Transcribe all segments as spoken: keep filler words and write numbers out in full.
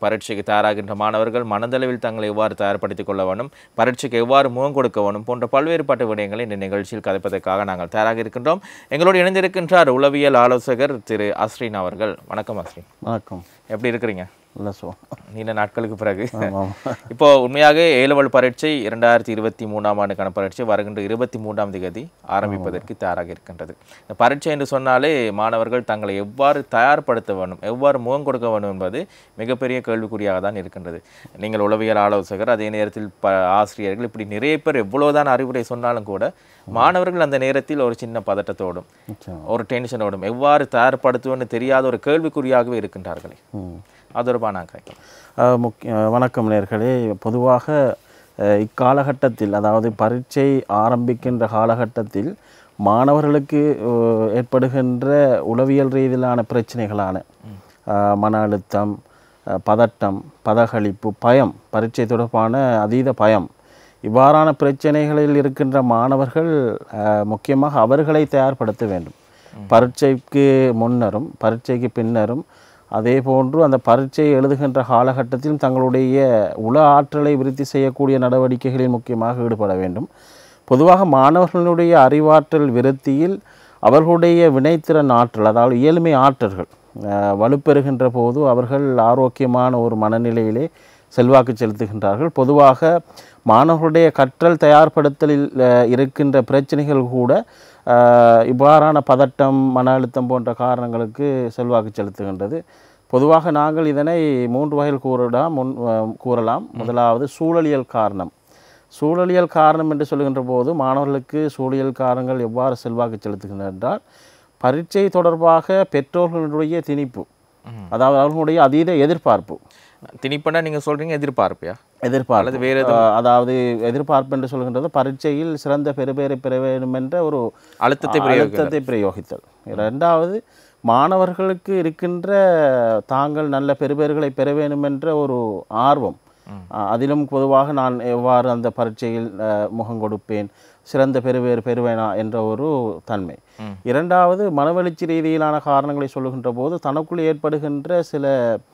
பரீட்சைக்கு தயாராகின்ற மாணவர்கள் மனதளவில் தங்களை எவ்வாறு தயார்படுத்திக் கொள்ள வேண்டும், பரீட்சைக்கு எவ்வாறு முகம் கொடுக்க வேண்டும் போன்ற பல்வேறுபட்ட விடயங்களை இந்த நிகழ்ச்சியில் கதைப்பதற்காக நாங்கள் தயாராக இருக்கின்றோம். எங்களோடு இணைந்திருக்கின்றார் உளவியல் ஆலோசகர் திரு அஸ்ரின் அவர்கள். வணக்கம் அஸ்ரின். வணக்கம். எப்படி இருக்கிறீங்க? இல்லை சோ நீண்ட நாட்களுக்கு பிறகு இப்போ உண்மையாக ஏ லெவல் பரீட்சை இரண்டாயிரத்தி இருபத்தி மூன்றாம் ஆண்டுக்கான பரீட்சை வருகின்ற இருபத்தி மூன்றாம் தேதி ஆரம்பிப்பதற்கு தயாராக இருக்கின்றது. இந்த பரீட்சை என்று சொன்னாலே மாணவர்கள் தங்களை எவ்வாறு தயார்படுத்த வேண்டும், எவ்வாறு முகம் கொடுக்க வேண்டும் என்பது மிகப்பெரிய கேள்விக்குறியாக தான் இருக்கின்றது. நீங்கள் உளவியல் ஆலோசகர், அதே நேரத்தில் ப ஆசிரியர்கள், இப்படி நிறைய பேர் எவ்வளவுதான் அறிவுரை சொன்னாலும் கூட மாணவர்கள் அந்த நேரத்தில் ஒரு சின்ன பதட்டத்தோடும் ஒரு டென்ஷனோடும் எவ்வாறு தயார்படுத்துவோன்னு தெரியாத ஒரு கேள்விக்குறியாகவே இருக்கின்றார்களே, அது ஒரு பானாக்க முக்கிய வணக்கம் நேர்களே. பொதுவாக இக்காலகட்டத்தில், அதாவது பரீட்சை ஆரம்பிக்கின்ற காலகட்டத்தில் மாணவர்களுக்கு ஏற்படுகின்ற உளவியல் ரீதியிலான பிரச்சனைகளான மன அழுத்தம், பதட்டம், பதகளிப்பு, பயம், பரீட்சை தொடர்பான அதீத பயம், இவ்வாறான பிரச்சனைகளில் இருக்கின்ற மாணவர்கள் முக்கியமாக அவர்களை தயார்படுத்த வேண்டும். பரீட்சைக்கு முன்னரும் பரீட்சைக்கு பின்னரும் அதே போன்று அந்த பரீட்சை எழுதுகின்ற காலகட்டத்திலும் தங்களுடைய உள ஆற்றலை விருத்தி செய்யக்கூடிய நடவடிக்கைகளில் முக்கியமாக ஈடுபட வேண்டும். பொதுவாக மாணவர்களுடைய அறிவாற்றல் விருத்தியில் அவர்களுடைய வினைத்திறன் ஆற்றல், அதாவது இயலுமை ஆற்றல்கள் வலுப்பெறுகின்ற போது அவர்கள் ஆரோக்கியமான ஒரு மனநிலையிலே செல்வாக்கு செலுத்துகின்றார்கள். பொதுவாக மாணவர்களுடைய கற்றல் தயார்படுத்தலில் இருக்கின்ற பிரச்சனைகள் கூட இவ்வாறான பதட்டம், மன அழுத்தம் போன்ற காரணங்களுக்கு செல்வாக்கு செலுத்துகின்றது. பொதுவாக நாங்கள் இதனை மூன்று வகையில் கூறலாம் முன் கூறலாம் முதலாவது சூழலியல் காரணம். சூழலியல் காரணம் என்று சொல்கின்ற போது மாணவர்களுக்கு சூழலியல் காரணங்கள் எவ்வாறு செல்வாக்கு செலுத்துகின்றன என்றால், பரீட்சை தொடர்பாக பெற்றோர்களுடைய திணிப்பு, அதாவது அவர்களுடைய அதீத எதிர்பார்ப்பு. திணிப்புனா நீங்கள் சொல்கிறீங்க எதிர்பார்ப்பையா? எதிர்பார்ப்பு வேறு, அதாவது எதிர்பார்ப்பு என்று சொல்கின்றது பரீட்சையில் சிறந்த பெறுபேரை பெற வேண்டும் என்ற ஒரு அழுத்தத்தை அழுத்தத்தை பிரயோகித்தல். இரண்டாவது, மாணவர்களுக்கு இருக்கின்ற தாங்கள் நல்ல பெறுபேறுகளை பெற வேண்டும் என்ற ஒரு ஆர்வம். அதிலும் பொதுவாக நான் எவ்வாறு அந்த பரீட்சையில் முகம் கொடுப்பேன், சிறந்த பெறுவேறு பெறுவேனா என்ற ஒரு தன்மை. இரண்டாவது, மனவெழுச்சி ரீதியிலான காரணங்களை சொல்லுகின்ற போது தனக்குள் ஏற்படுகின்ற சில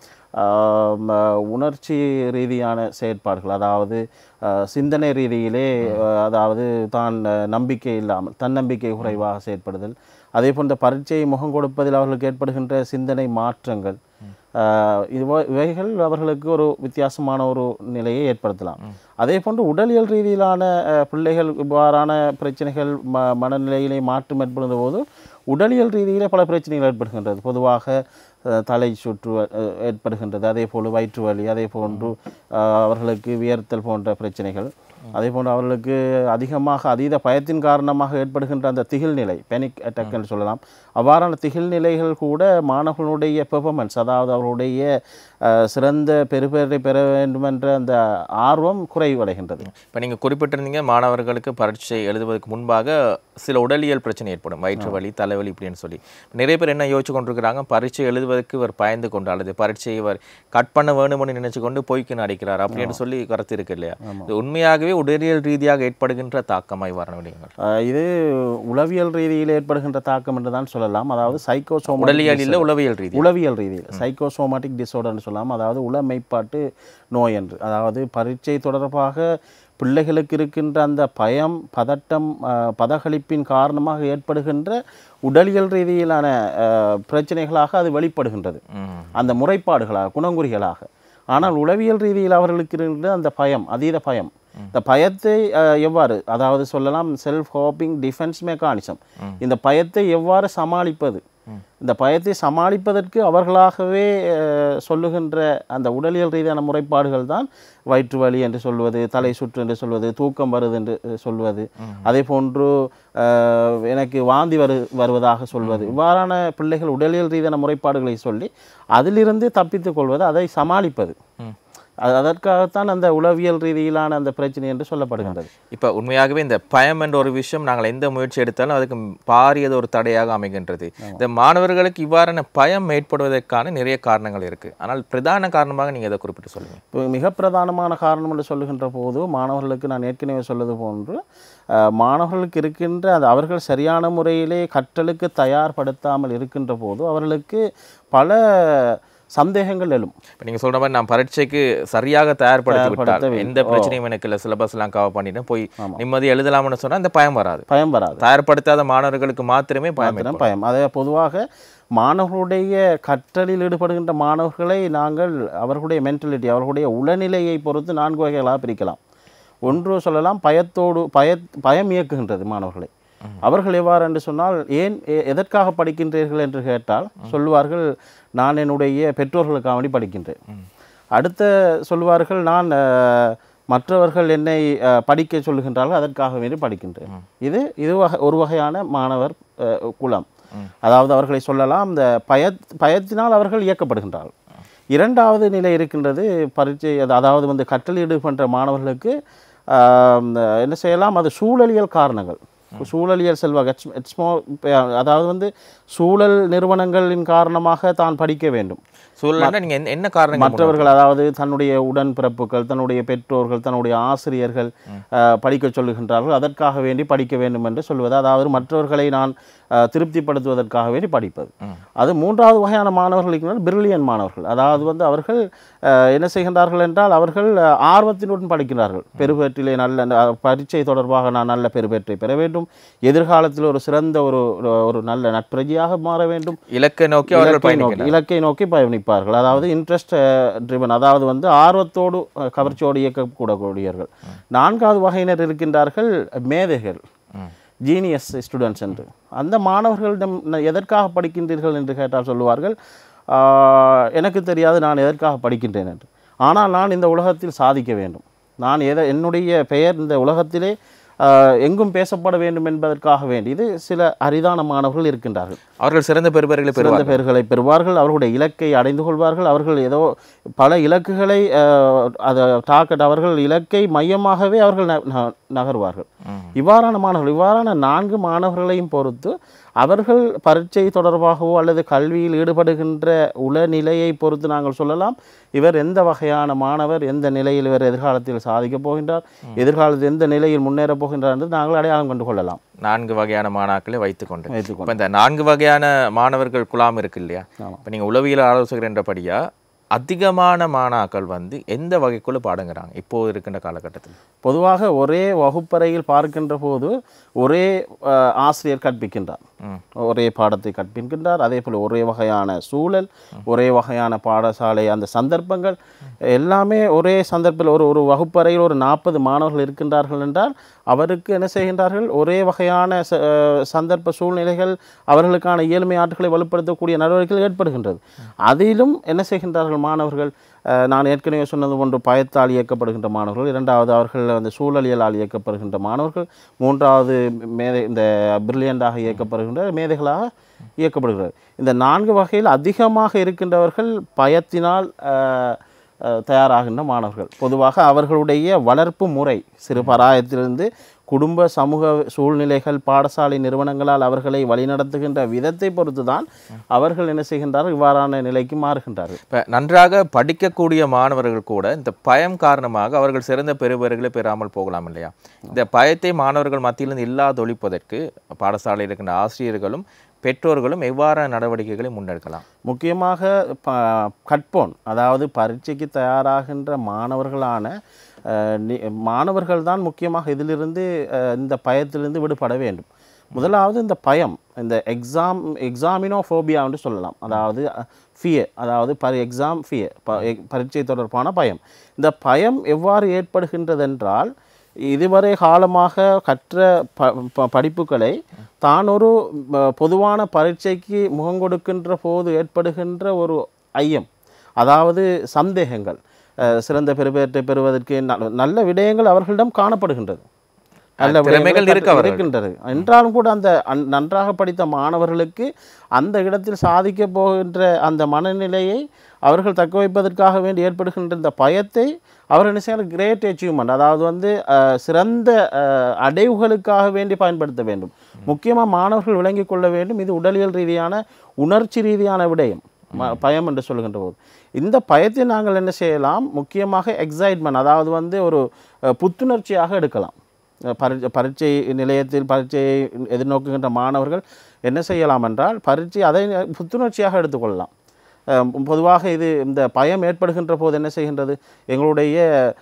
உணர்ச்சி ரீதியான செயற்பாடுகள், அதாவது சிந்தனை ரீதியிலே, அதாவது தான் நம்பிக்கை இல்லாமல் தன்னம்பிக்கை குறைவாக செயற்படுதல், அதே போன்ற பரீட்சையை முகம் கொடுப்பதில் அவர்களுக்கு ஏற்படுகின்ற சிந்தனை மாற்றங்கள், இவ இவைகள் அவர்களுக்கு ஒரு வித்தியாசமான ஒரு நிலையை ஏற்படுத்தலாம். அதே போன்று உடலியல் ரீதியிலான பிள்ளைகள் இவ்வாறான பிரச்சனைகள் ம மனநிலையிலே மாற்றம் ஏற்படுகின்ற போது உடலியல் ரீதியிலே பல பிரச்சனைகள் ஏற்படுகின்றது. பொதுவாக தலை சுற்று ஏற்படுகின்றது, அதே போல் வயிற்று வலி, அதே போன்று அவர்களுக்கு வியர்த்தல் போன்ற பிரச்சனைகள், அதே போன்று அவர்களுக்கு அதிகமாக அதீத பயத்தின் காரணமாக ஏற்படுகின்ற அந்த திகில் நிலை, பேனிக் அட்டாக் என்று சொல்லலாம். அவ்வாறான திகில் நிலைகள் கூட மாணவர்களுடைய பெர்ஃபார்மன்ஸ், அதாவது அவர்களுடைய சிறந்த பெறுபேறை பெற வேண்டும் என்ற அந்த ஆர்வம் குறைவடைகின்றது. இப்போ நீங்கள் குறிப்பிட்டிருந்தீங்க மாணவர்களுக்கு பரீட்சை எழுதுவதற்கு முன்பாக சில உடலியல் பிரச்சனை ஏற்படும், வயிற்று வலி, தலைவலி இப்படின்னு சொல்லி நிறைய பேர் என்ன யோசிச்சு கொண்டிருக்கிறாங்க, பரீட்சை எழுதுவதற்கு இவர் பயந்து கொண்டு அல்லது பரீட்சையை இவர் கட் பண்ண வேணும்னு நினைச்சு கொண்டு போய்க்கு நடிக்கிறார் அப்படின்னு சொல்லி கருத்து இருக்கு இல்லையா? இது உண்மையாகவே உடலியல் ரீதியாக ஏற்படுகின்ற தாக்கமாய் வர விடயங்கள், இது உளவியல் ரீதியில் ஏற்படுகின்ற தாக்கம் என்று தான் சொல்லலாம். அதாவது சைக்கோசோமா, உடலியல் இல்லை உளவியல் ரீதி, உளவியல் ரீதியில் சைக்கோசோமாட்டிக் டிஸார்டர்னு சொல்லலாம், அதாவது உள மெய்ப்பாட்டு நோய் என்று. அதாவது பரீட்சை தொடர்பாக பிள்ளைகளுக்கு இருக்கின்ற அந்த பயம், பதட்டம், பதகளிப்பின் காரணமாக ஏற்படுகின்ற உடலியல் ரீதியிலான பிரச்சனைகளாக அது வெளிப்படுகின்றது, அந்த முறைப்பாடுகளாக, குணங்குறிகளாக. ஆனால் உளவியல் ரீதியில் அவர்களுக்கு இருக்கின்ற அந்த பயம், அதீத பயம், இந்த பயத்தை எவ்வாறு, அதாவது சொல்லலாம் செல்ஃப் ஹோப்பிங் டிஃபென்ஸ் மெக்கானிசம், இந்த பயத்தை எவ்வாறு சமாளிப்பது, இந்த பயத்தை சமாளிப்பதற்கு அவர்களாகவே சொல்லுகின்ற அந்த உடலியல் ரீதியான முறைப்பாடுகள் தான் வயிற்று வலி என்று சொல்வது, தலை சுற்று என்று சொல்வது, தூக்கம் வருது என்று சொல்வது, அதே போன்று எனக்கு வாந்தி வரு வருவதாக சொல்வது. இவ்வாறான பிள்ளைகள் உடலியல் ரீதியான முறைப்பாடுகளை சொல்லி அதிலிருந்து தப்பித்துக் கொள்வது, அதை சமாளிப்பது. அதற்காகத்தான் அந்த உளவியல் ரீதியிலான அந்த பிரச்சனை என்று சொல்லப்படுகின்றது. இப்போ உண்மையாகவே இந்த பயம் என்ற ஒரு விஷயம் நாங்கள் எந்த முயற்சி எடுத்தாலும் அதுக்கு பாரியது ஒரு தடையாக அமைகின்றது. இந்த மாணவர்களுக்கு இவ்வாறான பயம் ஏற்படுவதற்கான நிறைய காரணங்கள் இருக்குது. ஆனால் பிரதான காரணமாக நீங்கள் இதை குறிப்பிட்டு சொல்லுங்கள். இப்போ மிக பிரதானமான காரணம் என்று சொல்லுகின்ற போது மாணவர்களுக்கு நான் ஏற்கனவே சொல்வது போன்று மாணவர்களுக்கு இருக்கின்ற அது அவர்கள் சரியான முறையிலே கற்றலுக்கு தயார்படுத்தாமல் இருக்கின்ற போது அவர்களுக்கு பல சந்தேகங்கள் எழும். இப்போ நீங்கள் சொல்கிற மாதிரி நான் பரீட்சைக்கு சரியாக தயார்படுத்தி விட்டால் எந்த பிரச்சனையும் எனக்கு இல்லை, சிலபஸ்லாம் கவர் பண்ணிட்டேன் போய் நிம்மதி எழுதலாம்னு சொன்னால் இந்த பயம் வராது. பயம் வராது. தயார்படுத்தாத மாணவர்களுக்கு மாத்திரமே பயம் பயம். அதே பொதுவாக மாணவர்களுடைய கற்றலில் ஈடுபடுகின்ற மாணவர்களை நாங்கள் அவர்களுடைய மென்டாலிட்டி, அவர்களுடைய உளநிலையை பொறுத்து நான்கு வகைகளாக பிரிக்கலாம். ஒன்று சொல்லலாம், பயத்தோடு பய பயம் இயக்குகின்றது மாணவர்களை. அவர்கள் எவ்வாறு என்று சொன்னால், ஏன் எதற்காக படிக்கின்றீர்கள் என்று கேட்டால் சொல்லுவார்கள், நான் என்னுடைய பெற்றோர்களுக்காக வேண்டி படிக்கின்றேன். அடுத்த சொல்லுவார்கள், நான் மற்றவர்கள் என்னை படிக்க சொல்லுகின்றார்கள் அதற்காக வேண்டி படிக்கின்றேன். இது இது வகை ஒரு வகையான மாணவர் குலம். அதாவது அவர்களை சொல்லலாம் இந்த பய பயத்தினால் அவர்கள் இயக்கப்படுகின்றார்கள். இரண்டாவது நிலை இருக்கின்றது, பரீட்சை அதாவது வந்து கற்றல் ஈடுபடுகின்ற மாணவர்களுக்கு என்ன செய்யலாம், அது சூழலியல் காரணங்கள். சூழலியல் செல்வாக்கு எட்ஸ்மோ அதாவது வந்து சூழல் நிறுவனங்களின் காரணமாக தான் படிக்க வேண்டும். சூழல் நீங்கள் என்ன காரணம், மற்றவர்கள் அதாவது தன்னுடைய உடன்பிறப்புகள், தன்னுடைய பெற்றோர்கள், தன்னுடைய ஆசிரியர்கள் படிக்க சொல்லுகின்றார்கள், அதற்காக வேண்டி படிக்க வேண்டும் என்று சொல்வது. அதாவது மற்றவர்களை நான் திருப்திப்படுத்துவதற்காக வேண்டி படிப்பது. அது மூன்றாவது வகையான மாணவர்களுக்கு பிரில்லியன் மாணவர்கள். அதாவது வந்து அவர்கள் என்ன செய்கின்றார்கள் என்றால், அவர்கள் ஆர்வத்தினுடன் படிக்கிறார்கள். பெருபேற்றிலே நல்ல பரீட்சை தொடர்பாக நான் நல்ல பெருபேற்றை பெற வேண்டும், எதிர்காலத்தில் ஒரு சிறந்த ஒரு ஒரு நல்ல நட்பிரஜையாக மாற வேண்டும், இலக்கை நோக்கி இலக்கை நோக்கி பயணிப்பார்கள். அதாவது இன்ட்ரெஸ்ட் ட்ரிவன், அதாவது வந்து ஆர்வத்தோடு கவர்ச்சியோடு இயக்கக்கூடக்கூடியவர்கள். நான்காவது வகையினர் இருக்கின்றார்கள், மேதைகள், ஜீனியஸ் ஸ்டூடெண்ட்ஸ் என்று. அந்த மாணவர்களிடம் எதற்காக படிக்கின்றீர்கள் என்று கேட்டால் சொல்லுவார்கள், எனக்கு தெரியாது நான் எதற்காக படிக்கின்றேன் என்று, ஆனால் நான் இந்த உலகத்தில் சாதிக்க வேண்டும், நான் எதை என்னுடைய பெயர் இந்த உலகத்திலே எங்கும் பேசப்பட வேண்டும் என்பதற்காக வேண்டி. இது சில அரிதான மாணவர்கள் இருக்கின்றார்கள். அவர்கள் சிறந்த பெறுபர்களை சிறந்த பெறுகளை பெறுவார்கள், அவர்களுடைய இலக்கை அடைந்து கொள்வார்கள். அவர்கள் ஏதோ பல இலக்குகளை அதை டாக்கெட் அவர்கள் இலக்கை மையமாகவே அவர்கள் நகர்வார்கள். இவ்வாறான மாணவர்கள், இவ்வாறான நான்கு மாணவர்களையும் பொறுத்து அவர்கள் பரீட்சை தொடர்பாகவோ அல்லது கல்வியில் ஈடுபடுகின்ற உளநிலையை பொறுத்து நாங்கள் சொல்லலாம், இவர் எந்த வகையான மாணவர், எந்த நிலையில் இவர் எதிர்காலத்தில் சாதிக்கப் போகின்றார், எதிர்காலத்தில் எந்த நிலையில் முன்னேறப் போகின்றார் என்று நாங்கள் அடையாளம் கண்டு கொள்ளலாம். நான்கு வகையான மாணாக்களை வைத்துக்கொண்டு வைத்துக்கொண்டு இந்த நான்கு வகையான மாணவர்கள் குழாம் இருக்கு இல்லையா? இப்போ நீங்கள் உளவியல் ஆலோசகர் என்றபடியா அதிகமான மாணாக்கள் வந்து எந்த வகைக்குள்ள பாடங்கிறாங்க இப்போது இருக்கின்ற காலகட்டத்தில்? பொதுவாக ஒரே வகுப்பறையில் பார்க்கின்ற போது ஒரே ஆசிரியர் கற்பிக்கின்றார், ஒரே பாடத்தை கற்பிக்கின்றார். அதே போல் ஒரே வகையான சூழல், ஒரே வகையான பாடசாலை, அந்த சந்தர்ப்பங்கள் எல்லாமே ஒரே சந்தர்ப்பத்தில் ஒரு ஒரு வகுப்பறையில் ஒரு நாற்பது மாணவர்கள் இருக்கின்றார்கள் என்றால் அவருக்கு என்ன செய்கின்றார்கள், ஒரே வகையான சந்தர்ப்ப சூழ்நிலைகள் அவர்களுக்கான இயல்மை ஆற்றல்களை வலுப்படுத்தக்கூடிய நடவடிக்கைகள் ஏற்படுகின்றது. அதிலும் என்ன செய்கின்றார்கள் மாணவர்கள், நான் ஏற்கனவே சொன்னது போன்று பயத்தால் இயக்கப்படுகின்ற மாணவர்கள், இரண்டாவது அவர்கள் அந்த சூழலியலால் இயக்கப்படுகின்ற மாணவர்கள், மூன்றாவது மேதை இந்த பிரில்லியண்டாக இயக்கப்படுகின்ற மேதைகளாக இயக்கப்படுகிறார். இந்த நான்கு வகையில் அதிகமாக இருக்கின்றவர்கள் பயத்தினால் தயாராகின்ற மாணவர்கள். பொதுவாக அவர்களுடைய வளர்ப்பு முறை சிறு பராயத்திலிருந்து குடும்ப சமூக சூழ்நிலைகள் பாடசாலை நிறுவனங்களால் அவர்களை வழிநடத்துகின்ற விதத்தை பொறுத்து தான் அவர்கள் என்ன செய்கின்றார்கள், இவ்வாறான நிலைக்கு மாறுகின்றார்கள். இப்போ நன்றாக படிக்கக்கூடிய மாணவர்கள் கூட இந்த பயம் காரணமாக அவர்கள் சிறந்த பெறுபவர்களை பெறாமல் போகலாம் இல்லையா? இந்த பயத்தை மாணவர்கள் மத்தியிலிருந்து இல்லாதொழிப்பதற்கு பாடசாலையில் இருக்கின்ற ஆசிரியர்களும் பெற்றோர்களும் எவ்வாறான நடவடிக்கைகளை முன்னெடுக்கலாம்? முக்கியமாக ப கற்போன் அதாவது பரீட்சைக்கு தயாராகின்ற மாணவர்களான மாணவர்கள் தான் முக்கியமாக இதிலிருந்து இந்த பயத்திலிருந்து விடுபட வேண்டும். முதலாவது இந்த பயம், இந்த எக்ஸாம் எக்ஸாமினோஃபோபியா என்று சொல்லலாம். அதாவது ஃபியர், அதாவது பரி எக்ஸாம் ஃபியர், பரீட்சை தொடர்பான பயம். இந்த பயம் எவ்வாறு ஏற்படுகின்றதென்றால், இதுவரை காலமாக கற்ற ப படிப்புகளை தான் ஒரு பொதுவான பரீட்சைக்கு முகம் கொடுக்கின்ற போது ஏற்படுகின்ற ஒரு ஐயம், அதாவது சந்தேகங்கள், சிறந்த பெறுபேற்றை பெறுவதற்கு நல்ல விடயங்கள் அவர்களிடம் காணப்படுகின்றது, நல்ல விடயங்கள் இருக்கின்றது என்றாலும் கூட அந்த நன்றாக படித்த மாணவர்களுக்கு அந்த இடத்தில் சாதிக்க போகின்ற அந்த மனநிலையை அவர்கள் தக்க வைப்பதற்காக வேண்டி ஏற்படுகின்ற இந்த பயத்தை அவர்கள் என்ன செய்யலாம், கிரேட் அச்சீவ்மெண்ட், அதாவது வந்து சிறந்த அடைவுகளுக்காக வேண்டி பயன்படுத்த வேண்டும். முக்கியமாக மாணவர்கள் விளங்கி கொள்ள வேண்டும், இது உடலியல் ரீதியான உணர்ச்சி ரீதியான விடயம் பயம் என்று சொல்கின்ற போது. இந்த பயத்தை நாங்கள் என்ன செய்யலாம், முக்கியமாக எக்ஸைட்மெண்ட், அதாவது வந்து ஒரு புத்துணர்ச்சியாக எடுக்கலாம். பரி பரீட்சை நிலையத்தில் பரீட்சையை எதிர்நோக்குகின்ற மாணவர்கள் என்ன செய்யலாம் என்றால், பரீட்சை அதை புத்துணர்ச்சியாக எடுத்துக்கொள்ளலாம். பொதுவாக இது இந்த பயம் ஏற்படுகின்ற போது என்ன செய்கின்றது, எங்களுடைய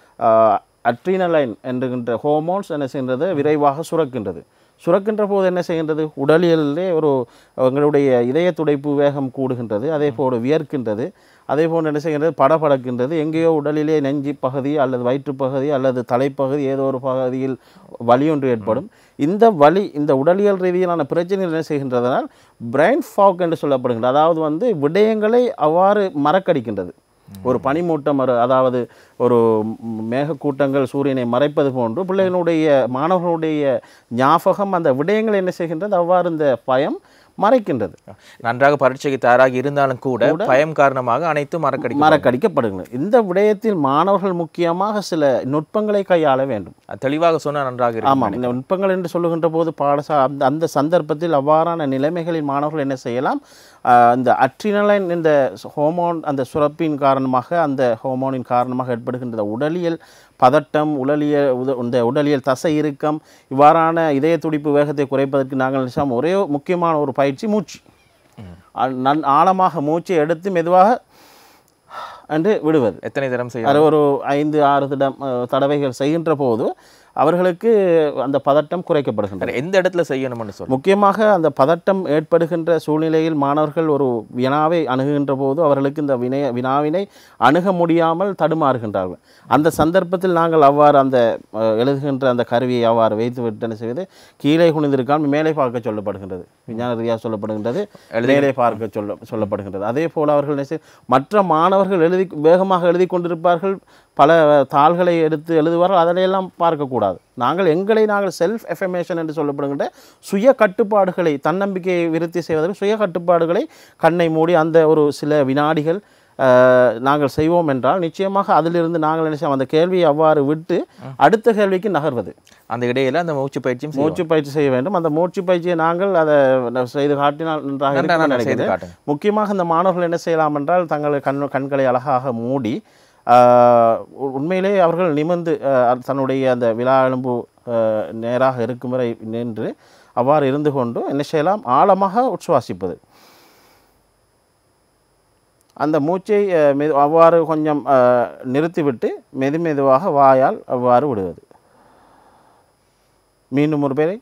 அட்ரினலைன் என்கின்ற ஹோமோன்ஸ் என்ன செய்கின்றது, விரைவாக சுரக்கின்றது. சுரக்கின்ற போது என்ன செய்கின்றது, உடலியலே ஒரு எங்களுடைய இதய துடைப்பு வேகம் கூடுகின்றது, அதே போல் வியர்க்கின்றது, அதே போன்று என்ன செய்கின்றது, படபடக்கின்றது. எங்கேயோ உடலிலே நெஞ்சு பகுதி அல்லது வயிற்றுப்பகுதி அல்லது தலைப்பகுதி ஏதோ ஒரு பகுதியில் வலி ஒன்று ஏற்படும். இந்த வலி இந்த உடலியல் ரீதியிலான பிரச்சனைகள் என்ன செய்கின்றதனால் பிரெயின் ஃபாக் என்று சொல்லப்படுகின்றது. அதாவது வந்து விடயங்களை அவ்வாறு மறக்கடிக்கின்றது. ஒரு பனிமூட்டம், அதாவது ஒரு மேகக்கூட்டங்கள் சூரியனை மறைப்பது போன்று பிள்ளைகளுடைய மாணவர்களுடைய ஞாபகம் அந்த விடயங்கள் என்ன செய்கின்றது, அவ்வாறு இந்த பயம் மறைக்கின்றது. நன்றாக பரீட்சைக்கு தயாராகி இருந்தாலும் கூட பயம் காரணமாக அனைத்தும் மறக்கடி மறக்கடிக்கப்படுகிறது. இந்த விடயத்தில் மாணவர்கள் முக்கியமாக சில நுட்பங்களை கையாள வேண்டும். தெளிவாக சொன்னால் நன்றாக இருக்கும். ஆமாம், இந்த நுட்பங்கள் என்று சொல்லுகின்ற போது பாடசா அந்த அந்த சந்தர்ப்பத்தில் அவ்வாறான நிலைமைகளில் மாணவர்கள் என்ன செய்யலாம், இந்த அட்ரினலைன் இந்த ஹோமோன் அந்த சுரப்பின் காரணமாக அந்த ஹோமோனின் காரணமாக ஏற்படுகின்ற உடலியல் பதட்டம், உடலியல் இந்த உடலியல் தசை இறுக்கம், இவ்வாறான இதய துடிப்பு வேகத்தை குறைப்பதற்கு நாங்கள் நிச்சயம் ஒரே முக்கியமான ஒரு பயிற்சி மூச்சு. நன் ஆழமாக மூச்சை எடுத்து மெதுவாக என்று விடுவது. எத்தனை தரம் செய்ய, ஒரு ஐந்து ஆறு திடம் தடவைகள் செய்கின்ற போது அவர்களுக்கு அந்த பதட்டம் குறைக்கப்படுகின்றது. எந்த இடத்துல செய்யணும்னு சொல்லி முக்கியமாக அந்த பதட்டம் ஏற்படுகின்ற சூழ்நிலையில் மாணவர்கள் ஒரு வினாவை அணுகுகின்ற போது அவர்களுக்கு இந்த வினைய வினாவினை அணுக முடியாமல் தடுமாறுகின்றார்கள். அந்த சந்தர்ப்பத்தில் நாங்கள் அவ்வாறு அந்த எழுதுகின்ற அந்த கருவியை அவ்வாறு வைத்து விட்டு என்ன செய்வது, கீழே குனிந்திருக்காமல் மேலே பார்க்க சொல்லப்படுகின்றது. விஞ்ஞான ரீதியாக சொல்லப்படுகின்றது, மேலே பார்க்க சொல்ல சொல்லப்படுகின்றது. அதே போல் அவர்கள் என்ன செய்ய, மற்ற மாணவர்கள் எழுதி வேகமாக எழுதி கொண்டிருப்பார்கள், பல தாள்களை எடுத்து எழுதுவார்கள், அதிலையெல்லாம் பார்க்கக்கூடாது. நாங்கள் எங்களை நாங்கள் செல்ஃப் எஃபர்மேஷன் என்று சொல்லப்படுகின்ற சுய கட்டுப்பாடுகளை, தன்னம்பிக்கையை விருத்தி செய்வதற்கு சுய கட்டுப்பாடுகளை கண்ணை மூடி அந்த ஒரு சில வினாடிகள் நாங்கள் செய்வோம் என்றால் நிச்சயமாக அதிலிருந்து நாங்கள் என்ன செய்வோம், அந்த கேள்வியை அவ்வாறு விட்டு அடுத்த கேள்விக்கு நகர்வது. அந்த இடையில அந்த மூச்சு பயிற்சியும் மூச்சு பயிற்சி செய்ய வேண்டும். அந்த மூச்சு பயிற்சியை நாங்கள் அதை செய்து காட்டினால் நன்றாக நினைக்கிறேன். முக்கியமாக இந்த மாணவர்கள் என்ன செய்யலாம் என்றால் தங்கள் கண் கண்களை அழகாக மூடி உண்மையிலே அவர்கள் நிமிர்ந்து தன்னுடைய அந்த விலா எலும்பு நேராக இருக்கும் வரை நின்று அவ்வாறு இருந்து கொண்டு என்ன செய்யலாம், ஆழமாக உட்சுவாசிப்பது. அந்த மூச்சை மெது அவ்வாறு கொஞ்சம் நிறுத்திவிட்டு மெது மெதுவாக வாயால் அவ்வாறு விடுவது. மீண்டும் ஒரு பேரை